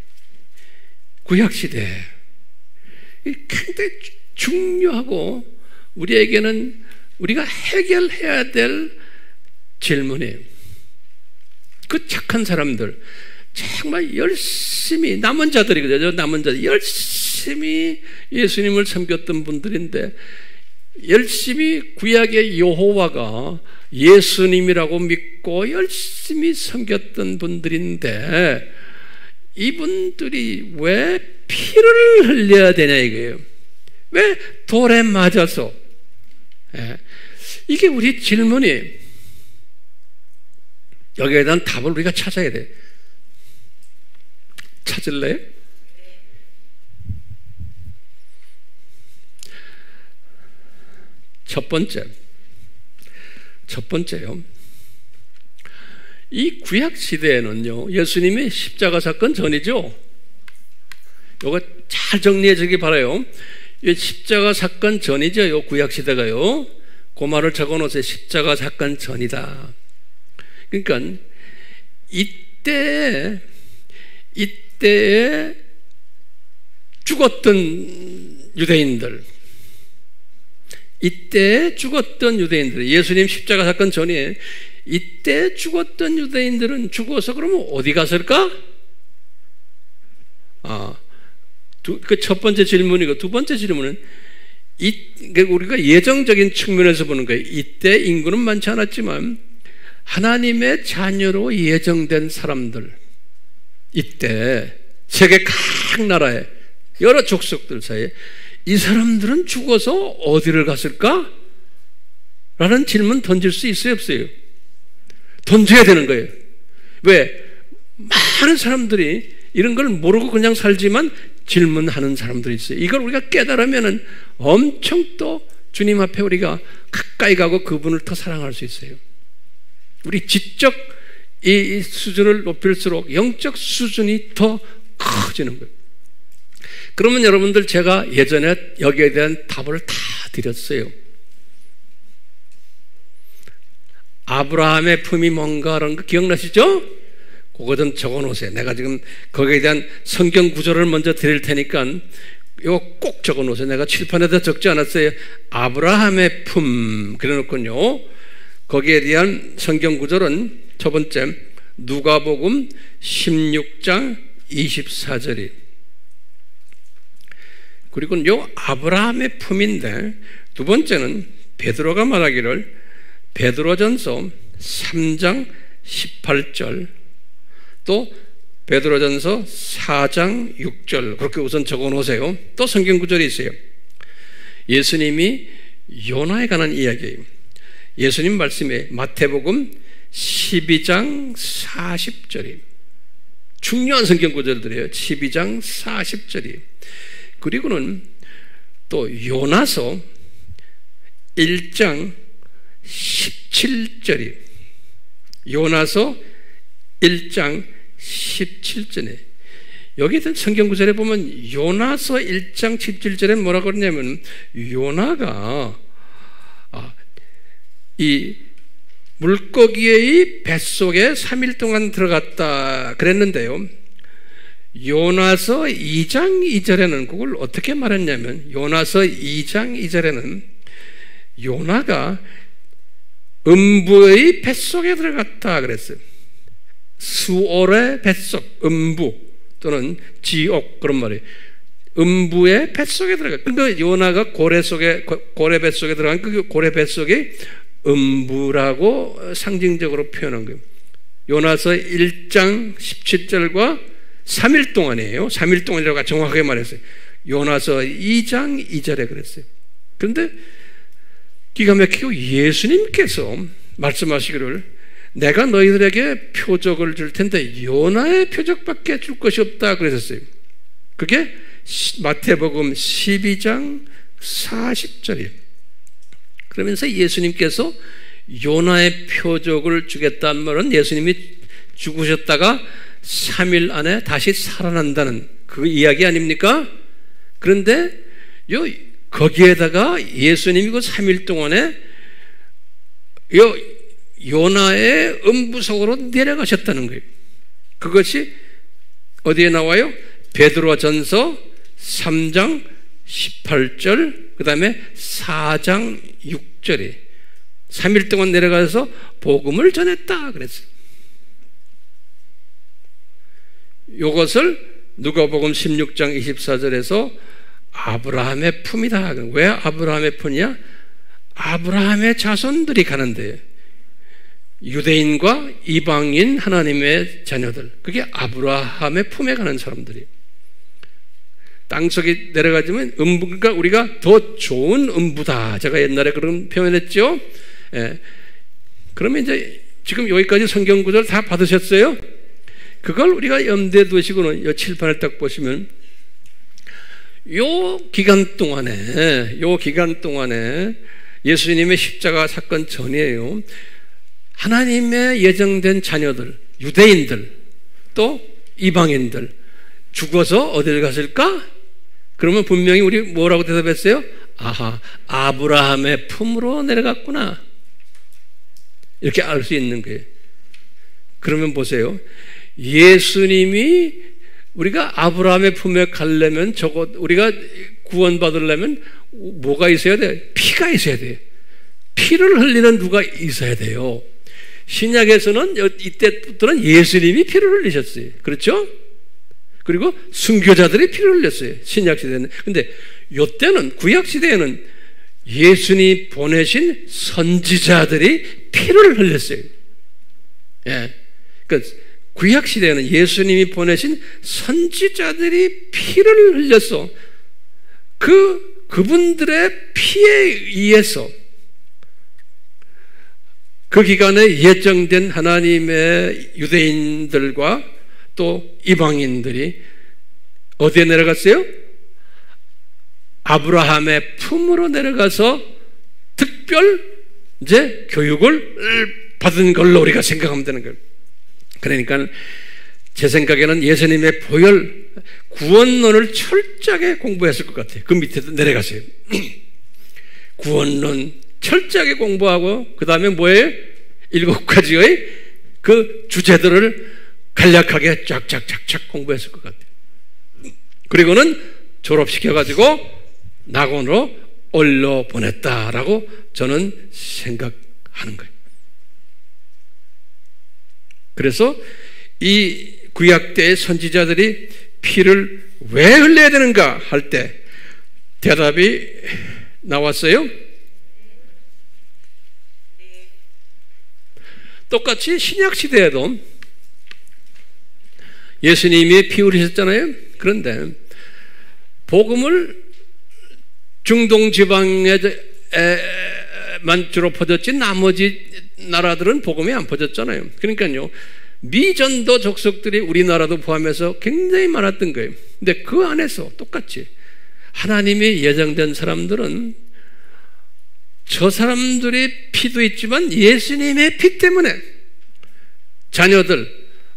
구약시대에 굉장히 중요하고 우리에게는 우리가 해결해야 될 질문이에요. 그 착한 사람들 정말 열심히 남은 자들이거든요. 남은 자들 열심히 예수님을 섬겼던 분들인데 열심히 구약의 여호와가 예수님이라고 믿고 열심히 섬겼던 분들인데 이분들이 왜 피를 흘려야 되냐 이거예요. 왜 돌에 맞아서? 예. 이게 우리 질문이에요. 여기에 대한 답을 우리가 찾아야 돼. 찾을래요? 첫 번째요. 이 구약 시대에는요, 예수님의 십자가 사건 전이죠. 이거 잘 정리해 주기 바라요. 이 십자가 사건 전이죠. 요 구약 시대가요. 그 말을 적어놓으세요. 십자가 사건 전이다. 그러니까 이때에 죽었던 유대인들, 이때 죽었던 유대인들, 예수님 십자가 사건 전에 이때 죽었던 유대인들은 죽어서 그러면 어디 갔을까? 그 첫 번째 질문이고, 두 번째 질문은 우리가 예정적인 측면에서 보는 거예요. 이때 인구는 많지 않았지만 하나님의 자녀로 예정된 사람들, 이때 세계 각 나라에 여러 족속들 사이에 이 사람들은 죽어서 어디를 갔을까? 라는 질문 던질 수 있어요, 없어요? 던져야 되는 거예요. 왜? 많은 사람들이 이런 걸 모르고 그냥 살지만 질문하는 사람들이 있어요. 이걸 우리가 깨달으면 엄청 또 주님 앞에 우리가 가까이 가고 그분을 더 사랑할 수 있어요. 우리 지적 이 수준을 높일수록 영적 수준이 더 커지는 거예요. 그러면 여러분들, 제가 예전에 여기에 대한 답을 다 드렸어요. 아브라함의 품이 뭔가라는 거 기억나시죠? 그거 좀 적어 놓으세요. 내가 지금 거기에 대한 성경 구절을 먼저 드릴 테니까 이거 꼭 적어 놓으세요. 내가 칠판에다 적지 않았어요. 아브라함의 품 그래 놓군요. 거기에 대한 성경 구절은 첫 번째, 누가복음 16장 24절이. 그리고 요 아브라함의 품인데, 두 번째는 베드로가 말하기를 베드로전서 3장 18절, 또 베드로전서 4장 6절, 그렇게 우선 적어 놓으세요. 또 성경 구절이 있어요. 예수님이 요나에 관한 이야기예요. 예수님 말씀에 마태복음 12장 40절이 중요한 성경 구절들이에요. 12장 40절이. 그리고는 또 요나서 1장 17절이, 요나서 1장 17절에 여기 있던 성경 구절에 보면 요나서 1장 17절에 뭐라고 그러냐면, 요나가 이 물고기의 뱃속에 3일 동안 들어갔다 그랬는데요, 요나서 2장 2절에는 그걸 어떻게 말했냐면, 요나서 2장 2절에는 요나가 음부의 뱃속에 들어갔다 그랬어요. 수올의 뱃속, 음부 또는 지옥, 그런 말이에요. 음부의 뱃속에 들어가. 그러니까 요나가 고래 뱃속에 들어간 그 고래 뱃속에 음부라고 상징적으로 표현한 거예요. 요나서 1장 17절과 3일 동안이에요. 3일 동안이라고 정확하게 말했어요. 요나서 2장 2절에 그랬어요. 그런데 기가 막히고 예수님께서 말씀하시기를 내가 너희들에게 표적을 줄 텐데 요나의 표적밖에 줄 것이 없다 그러셨어요. 그게 마태복음 12장 40절이에요. 그러면서 예수님께서 요나의 표적을 주겠다는 말은 예수님이 죽으셨다가 3일 안에 다시 살아난다는 그 이야기 아닙니까? 그런데 거기에다가 예수님이 그 3일 동안에 요나의 음부 속으로 내려가셨다는 거예요. 그것이 어디에 나와요? 베드로전서 3장 18절, 그 다음에 4장 6절에 3일 동안 내려가서 복음을 전했다 그랬어요. 이것을 누가복음 16장 24절에서 아브라함의 품이다. 왜 아브라함의 품이냐? 아브라함의 자손들이 가는데, 유대인과 이방인 하나님의 자녀들, 그게 아브라함의 품에 가는 사람들이 땅속에 내려가지만 음부가 우리가 더 좋은 음부다. 제가 옛날에 그런 표현했죠. 예. 그러면 이제 지금 여기까지 성경 구절 다 받으셨어요? 그걸 우리가 염두에 두시고는 이 칠판을 딱 보시면 요 기간 동안에 예수님의 십자가 사건 전이에요. 하나님의 예정된 자녀들, 유대인들, 또 이방인들 죽어서 어디를 갔을까? 그러면 분명히 우리 뭐라고 대답했어요? 아하, 아브라함의 품으로 내려갔구나. 이렇게 알 수 있는 거예요. 그러면 보세요. 예수님이 우리가 아브라함의 품에 가려면 우리가 구원받으려면 뭐가 있어야 돼? 피가 있어야 돼. 피를 흘리는 누가 있어야 돼요. 신약에서는 이때부터는 예수님이 피를 흘리셨어요. 그렇죠? 그리고 순교자들이 피를 흘렸어요. 신약 시대는. 근데 이때는 구약 시대에는 예수님이 보내신 선지자들이 피를 흘렸어요. 예. 그러니까 구약 시대에는 예수님이 보내신 선지자들이 피를 흘렸어. 그분들의 피에 의해서 그 기간에 예정된 하나님의 유대인들과 또 이방인들이 어디에 내려갔어요? 아브라함의 품으로 내려가서 특별 이제 교육을 받은 걸로 우리가 생각하면 되는 거예요. 그러니까 제 생각에는 예수님의 보혈 구원론을 철저하게 공부했을 것 같아요. 그 밑에도 내려가세요. 구원론 철저하게 공부하고 그 다음에 뭐예요? 7가지의 그 주제들을 간략하게 쫙쫙쫙쫙 공부했을 것 같아요. 그리고는 졸업시켜가지고 낙원으로 올려보냈다라고 저는 생각하는 거예요. 그래서 이 구약 때의 선지자들이 피를 왜 흘려야 되는가 할 때 대답이 나왔어요. 똑같이 신약 시대에도 예수님이 피 흘리셨잖아요. 그런데 복음을 중동 지방에만 주로 퍼졌지 나머지 나라들은 복음이 안 퍼졌잖아요. 그러니까요, 미전도 족속들이 우리나라도 포함해서 굉장히 많았던 거예요. 근데 그 안에서 똑같이 하나님이 예정된 사람들은 저 사람들의 피도 있지만 예수님의 피 때문에 자녀들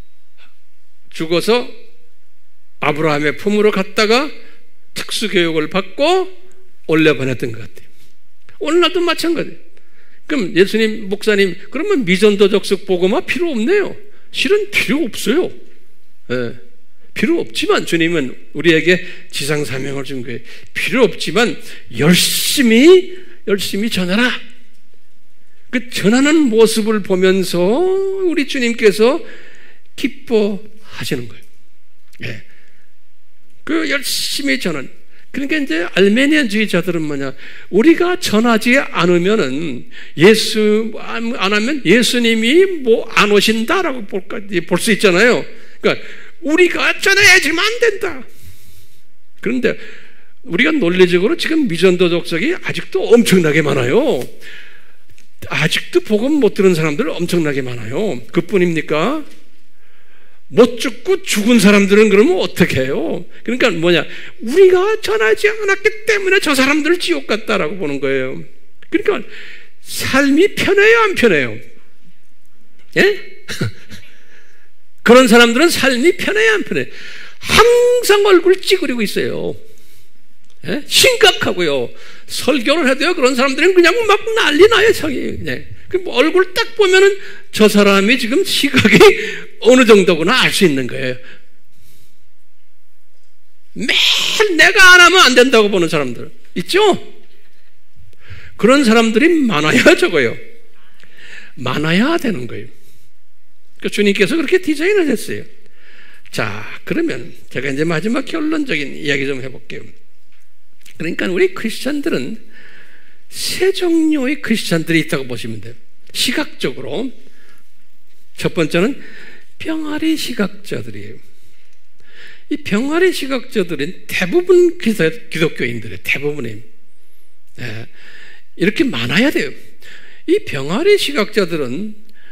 죽어서 아브라함의 품으로 갔다가 특수교육을 받고 올려보냈던 것 같아요. 오늘날도 마찬가지예요. 그럼 예수님 목사님 그러면 미전도 족속 복음화 필요 없네요. 실은 필요 없어요. 예, 필요 없지만 주님은 우리에게 지상사명을 준 거예요. 필요 없지만 열심히 전하라. 그 전하는 모습을 보면서 우리 주님께서 기뻐하시는 거예요. 예. 그 열심히 전하는. 그러니까 이제 알메니안주의자들은 뭐냐, 우리가 전하지 않으면은 안 하면 예수님이 뭐 안 오신다라고 볼 수 있잖아요. 그러니까 우리가 전해야지만 안 된다. 그런데 우리가 논리적으로 지금 미전도 족속이 아직도 엄청나게 많아요. 아직도 복음 못 들은 사람들 엄청나게 많아요. 그뿐입니까? 못 죽고 죽은 사람들은 그러면 어떻게 해요? 그러니까 뭐냐, 우리가 전하지 않았기 때문에 저 사람들 지옥 갔다라고 보는 거예요. 그러니까 삶이 편해요, 안 편해요? 예? 그런 사람들은 삶이 편해요, 안 편해요? 항상 얼굴 찌그리고 있어요. 예? 심각하고요. 설교를 해도요, 그런 사람들은 그냥 막 난리 나요, 성이. 네. 얼굴 딱 보면은 저 사람이 지금 시각이 어느 정도구나 알 수 있는 거예요. 매일 내가 안 하면 안 된다고 보는 사람들 있죠? 그런 사람들이 많아야 적어요. 많아야 되는 거예요. 그러니까 주님께서 그렇게 디자인을 했어요. 자, 그러면 제가 이제 마지막 결론적인 이야기 좀 해볼게요. 그러니까 우리 크리스찬들은 세 종류의 크리스찬들이 있다고 보시면 돼요. 시각적으로 첫 번째는 병아리 시각자들이에요. 이 병아리 시각자들은 대부분 기독교인들이에요. 대부분이. 네. 이렇게 많아야 돼요. 이 병아리 시각자들은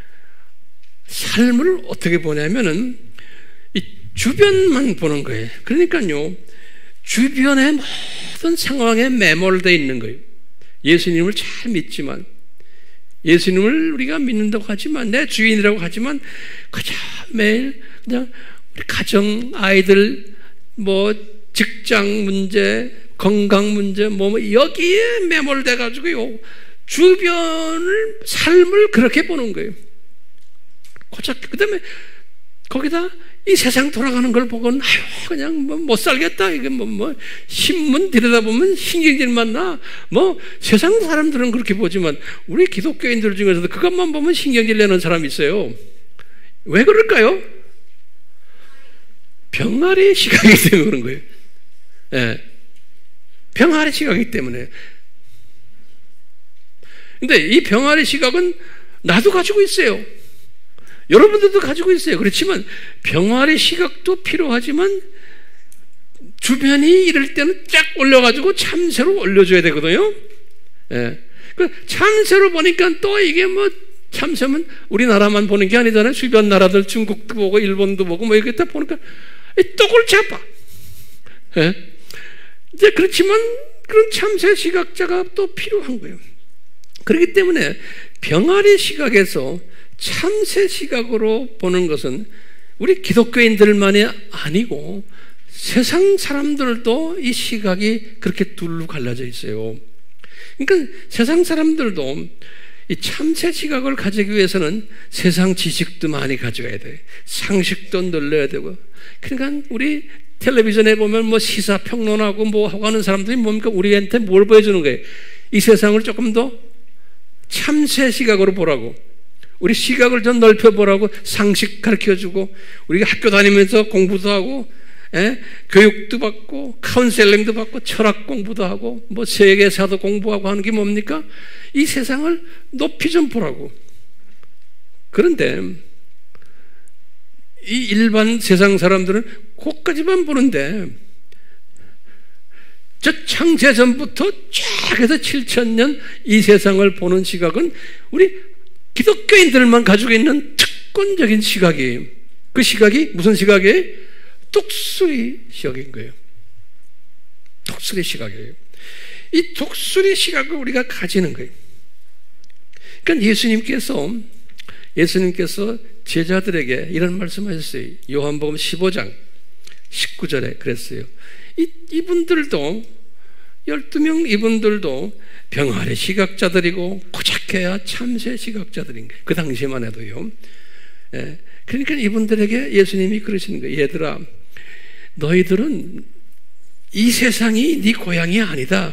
삶을 어떻게 보냐면은 이 주변만 보는 거예요. 그러니까요, 주변의 모든 상황에 매몰되어 있는 거예요. 예수님을 잘 믿지만, 예수님을 우리가 믿는다고 하지만, 내 주인이라고 하지만, 그저 매일 그냥 우리 가정, 아이들, 뭐 직장 문제, 건강 문제, 여기에 매몰돼 가지고요, 주변을, 삶을 그렇게 보는 거예요. 그 다음에 거기다 이 세상 돌아가는 걸 보고는 그냥 못 살겠다. 이게 신문 들여다보면 신경질만 나. 세상 사람들은 그렇게 보지만 우리 기독교인들 중에서도 그것만 보면 신경질 내는 사람이 있어요. 왜 그럴까요? 병아리 시각이기 때문에 그런 거예요. 예. 병아리 시각이기 때문에. 근데 이 병아리 시각은 나도 가지고 있어요. 여러분들도 가지고 있어요. 그렇지만 병아리 시각도 필요하지만 주변이 이럴 때는 쫙 올려가지고 참새로 올려줘야 되거든요. 예. 참새로 보니까 또 이게 참새면 우리나라만 보는 게 아니잖아요. 주변 나라들 중국도 보고 일본도 보고 이렇게 다 보니까 또 골치 아파. 예. 이제 그렇지만 그런 참새 시각자가 또 필요한 거예요. 그렇기 때문에 병아리 시각에서 참새 시각으로 보는 것은 우리 기독교인들만이 아니고 세상 사람들도 이 시각이 그렇게 둘로 갈라져 있어요. 그러니까 세상 사람들도 이 참새 시각을 가지기 위해서는 세상 지식도 많이 가져가야 돼. 상식도 늘려야 되고. 그러니까 우리 텔레비전에 보면 시사 평론하고 하고 하는 사람들이 뭡니까? 우리한테 뭘 보여주는 거예요? 이 세상을 조금 더 참새 시각으로 보라고. 우리 시각을 좀 넓혀보라고 상식 가르쳐주고, 우리가 학교 다니면서 공부도 하고, 교육도 받고, 카운셀링도 받고, 철학 공부도 하고, 세계사도 공부하고 하는 게 뭡니까? 이 세상을 높이 좀 보라고. 그런데 이 일반 세상 사람들은 그것까지만 보는데, 저 창세전부터 쫙 해서 7,000년 이 세상을 보는 시각은 우리 기독교인들만 가지고 있는 특권적인 시각이에요. 그 시각이 무슨 시각이에요? 독수리 시각인 거예요. 독수리 시각이에요. 이 독수리 시각을 우리가 가지는 거예요. 그러니까 예수님께서 제자들에게 이런 말씀하셨어요. 요한복음 15장 19절에 그랬어요. 이분들도 12명 이분들도 병아리 시각자들이고 고작해야 참새 시각자들인 거예요. 그 당시만 해도요. 예. 그러니까 이분들에게 예수님이 그러시는 거예요. 얘들아, 너희들은 이 세상이 네 고향이 아니다.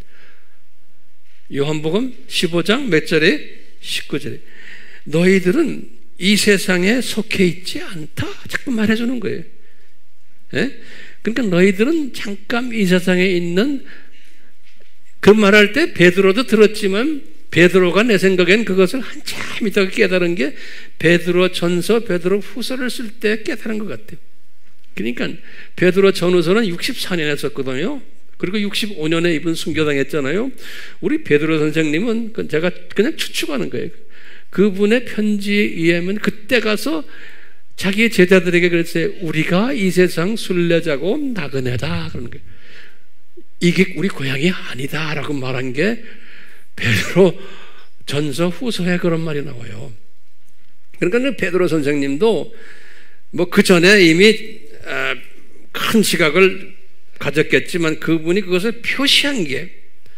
요한복음 15장 몇 절에? 19절에 너희들은 이 세상에 속해 있지 않다. 자꾸 말해주는 거예요. 예? 그러니까 너희들은 잠깐 이 세상에 있는, 그 말할 때 베드로도 들었지만 베드로가 내 생각엔 그것을 한참 있다가 깨달은 게 베드로 전서, 베드로 후서를 쓸 때 깨달은 것 같아요. 그러니까 베드로 전후서는 64년에 썼거든요. 그리고 65년에 이분 순교당했잖아요. 우리 베드로 선생님은 제가 그냥 추측하는 거예요. 그분의 편지에 의하면 그때 가서 자기의 제자들에게 그랬어요. 우리가 이 세상 순례자고 나그네다 그러는 거예요. 이게 우리 고향이 아니다 라고 말한 게 베드로 전서 후서에 그런 말이 나와요. 그러니까 베드로 선생님도 그 전에 이미 큰 시각을 가졌겠지만 그분이 그것을 표시한 게,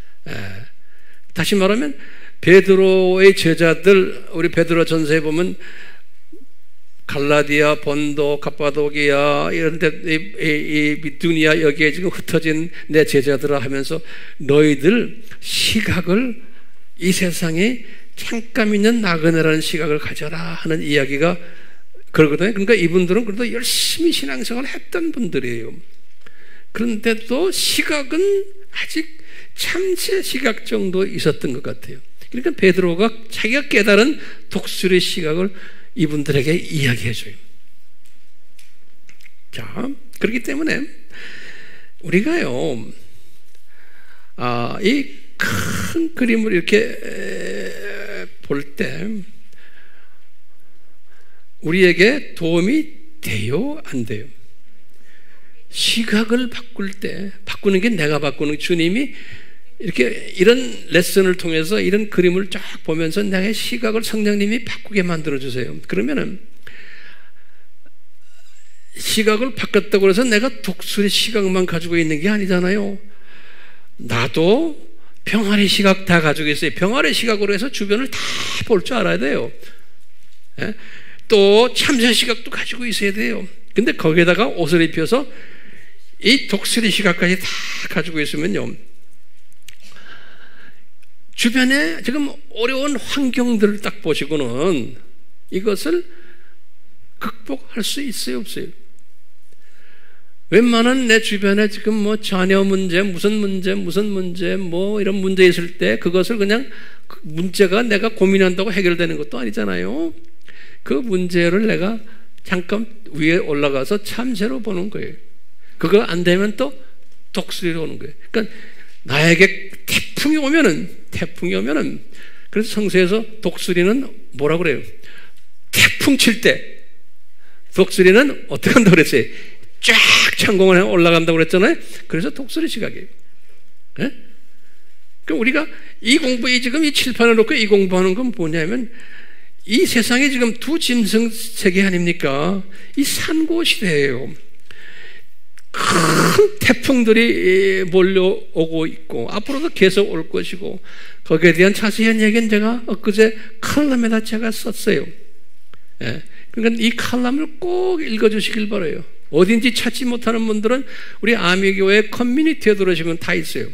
다시 말하면 베드로의 제자들, 우리 베드로 전서에 보면 갈라디아, 본도, 갑바도기아 이런 데, 이 비두니아 여기에 지금 흩어진 내 제자들아 하면서 너희들 시각을 이 세상에 잠깐 있는 나그네라는 시각을 가져라 하는 이야기가 그러거든요. 그러니까 이분들은 그래도 열심히 신앙생활을 했던 분들이에요. 그런데도 시각은 아직 참새 시각 정도 있었던 것 같아요. 그러니까 베드로가 자기가 깨달은 독수리 시각을 이분들에게 이야기해줘요. 자, 그렇기 때문에 우리가요, 이 큰 그림을 이렇게 볼 때 우리에게 도움이 돼요, 안 돼요? 시각을 바꿀 때, 바꾸는 게 내가 바꾸는, 주님이 이렇게 이런 레슨을 통해서 이런 그림을 쫙 보면서 나의 시각을 성령님이 바꾸게 만들어주세요. 그러면은 시각을 바꿨다고 해서 내가 독수리 시각만 가지고 있는 게 아니잖아요. 나도 병아리 시각 다 가지고 있어요. 병아리 시각으로 해서 주변을 다 볼 줄 알아야 돼요. 예? 또 참새 시각도 가지고 있어야 돼요. 근데 거기에다가 옷을 입혀서 이 독수리 시각까지 다 가지고 있으면요, 주변에 지금 어려운 환경들을 딱 보시고는 이것을 극복할 수 있어요, 없어요? 웬만한 내 주변에 지금 뭐 자녀 문제, 무슨 문제, 뭐 이런 문제 있을 때 그것을 그냥 그 문제가 내가 고민한다고 해결되는 것도 아니잖아요. 그 문제를 내가 잠깐 위에 올라가서 참새로 보는 거예요. 그거 안 되면 또 독수리로 오는 거예요. 그러니까 나에게 태풍이 오면은 그래서 성서에서 독수리는 뭐라고 그래요? 태풍 칠 때 독수리는 어떻게 한다고 그랬어요? 쫙 창공을 올라간다고 그랬잖아요. 그래서 독수리 시각이에요. 네? 그럼 우리가 지금 이 칠판을 놓고 이 공부하는 건 뭐냐면, 이 세상에 지금 두 짐승 세계 아닙니까? 이 산고 시대예요. 큰 태풍들이 몰려오고 있고 앞으로도 계속 올 것이고, 거기에 대한 자세한 얘기는 제가 엊그제 칼럼에다 제가 썼어요. 예. 그러니까 이 칼럼을 꼭 읽어주시길 바라요. 어딘지 찾지 못하는 분들은 우리 아미교회 커뮤니티에 들어오시면 다 있어요.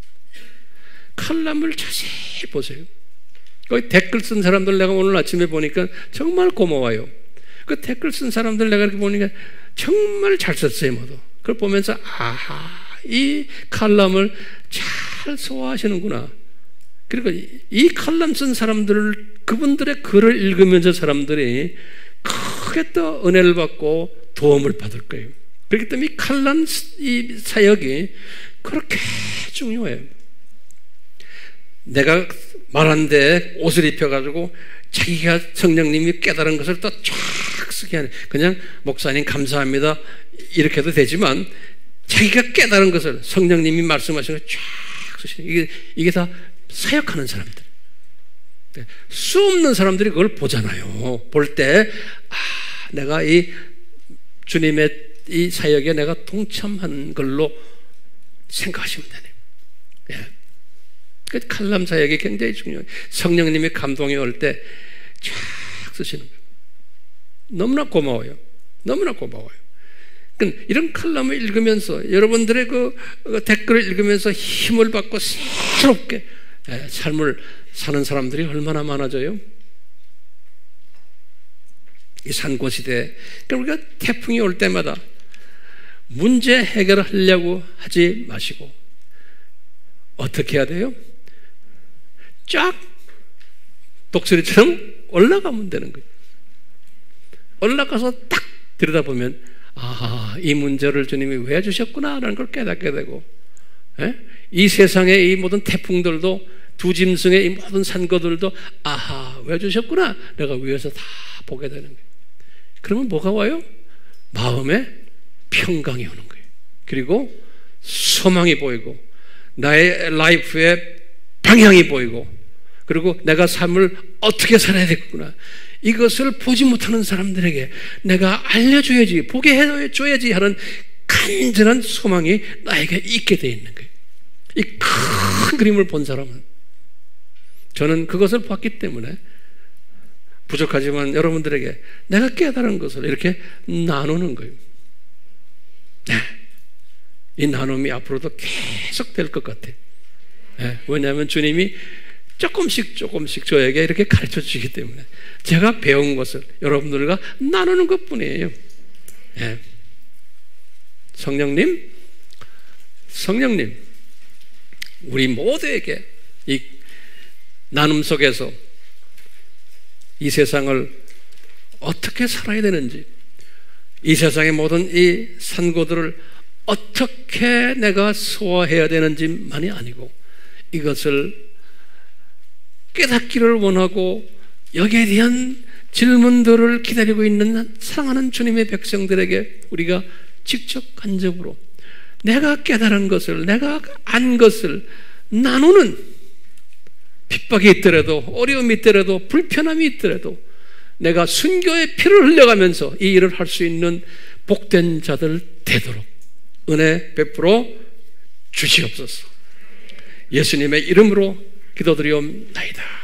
칼럼을 자세히 보세요. 거기 댓글 쓴 사람들 내가 오늘 아침에 보니까 정말 고마워요. 그 댓글 쓴 사람들 내가 이렇게 보니까 정말 잘 썼어요, 모두. 그걸 보면서 아하, 이 칼럼을 잘 소화하시는구나. 그리고 이 칼럼 쓴 그분들의 글을 읽으면서 사람들이 크게 또 은혜를 받고 도움을 받을 거예요. 그렇기 때문에 이 칼럼 이 사역이 그렇게 중요해요. 내가 말하는데 옷을 입혀가지고 자기가 성령님이 깨달은 것을 또 쫙 쓰게 하는, 그냥 목사님 감사합니다 이렇게 해도 되지만 자기가 깨달은 것을 성령님이 말씀하신 걸 쫙 쓰시는, 이게 다 사역하는 사람들. 수 없는 사람들이 그걸 보잖아요. 볼 때 내가 이 주님의 이 사역에 내가 동참한 걸로 생각하시면 되네요. 예. 그 칼럼 사역이 굉장히 중요해요. 성령님의 감동이 올 때 쫙 쓰시는 거예요. 너무나 고마워요. 너무나 고마워요. 그러니까 이런 칼럼을 읽으면서 여러분들의 그 댓글을 읽으면서 힘을 받고 새롭게 삶을 사는 사람들이 얼마나 많아져요? 이 산고시대에. 그러니까 우리가 태풍이 올 때마다 문제 해결을 하려고 하지 마시고 어떻게 해야 돼요? 쫙 독수리처럼 올라가면 되는 거예요. 올라가서 딱 들여다보면 이 문제를 주님이 왜 주셨구나 라는 걸 깨닫게 되고, 이 세상의 이 모든 태풍들도, 두 짐승의 이 모든 산거들도 왜 주셨구나 내가 위에서 다 보게 되는 거예요. 그러면 뭐가 와요? 마음에 평강이 오는 거예요. 그리고 소망이 보이고 나의 라이프의 방향이 보이고, 그리고 내가 삶을 어떻게 살아야 되겠구나, 이것을 보지 못하는 사람들에게 내가 알려줘야지, 보게 해줘야지 하는 간절한 소망이 나에게 있게 되어 있는 거예요. 이 큰 그림을 본 사람은, 저는 그것을 봤기 때문에 부족하지만 여러분들에게 내가 깨달은 것을 이렇게 나누는 거예요. 이 나눔이 앞으로도 계속 될 것 같아요. 왜냐하면 주님이 조금씩 저에게 이렇게 가르쳐 주시기 때문에 제가 배운 것을 여러분들과 나누는 것 뿐이에요. 성령님, 우리 모두에게 이 나눔 속에서 이 세상을 어떻게 살아야 되는지, 이 세상의 모든 이 산고들을 어떻게 내가 소화해야 되는지만이 아니고 이것을 깨닫기를 원하고 여기에 대한 질문들을 기다리고 있는 사랑하는 주님의 백성들에게 우리가 직접 간접으로 내가 깨달은 것을, 내가 안 것을 나누는, 핍박이 있더라도, 어려움이 있더라도, 불편함이 있더라도 내가 순교의 피를 흘려가면서 이 일을 할 수 있는 복된 자들 되도록 은혜 베풀어 주시옵소서. 예수님의 이름으로 기도드리옵나이다.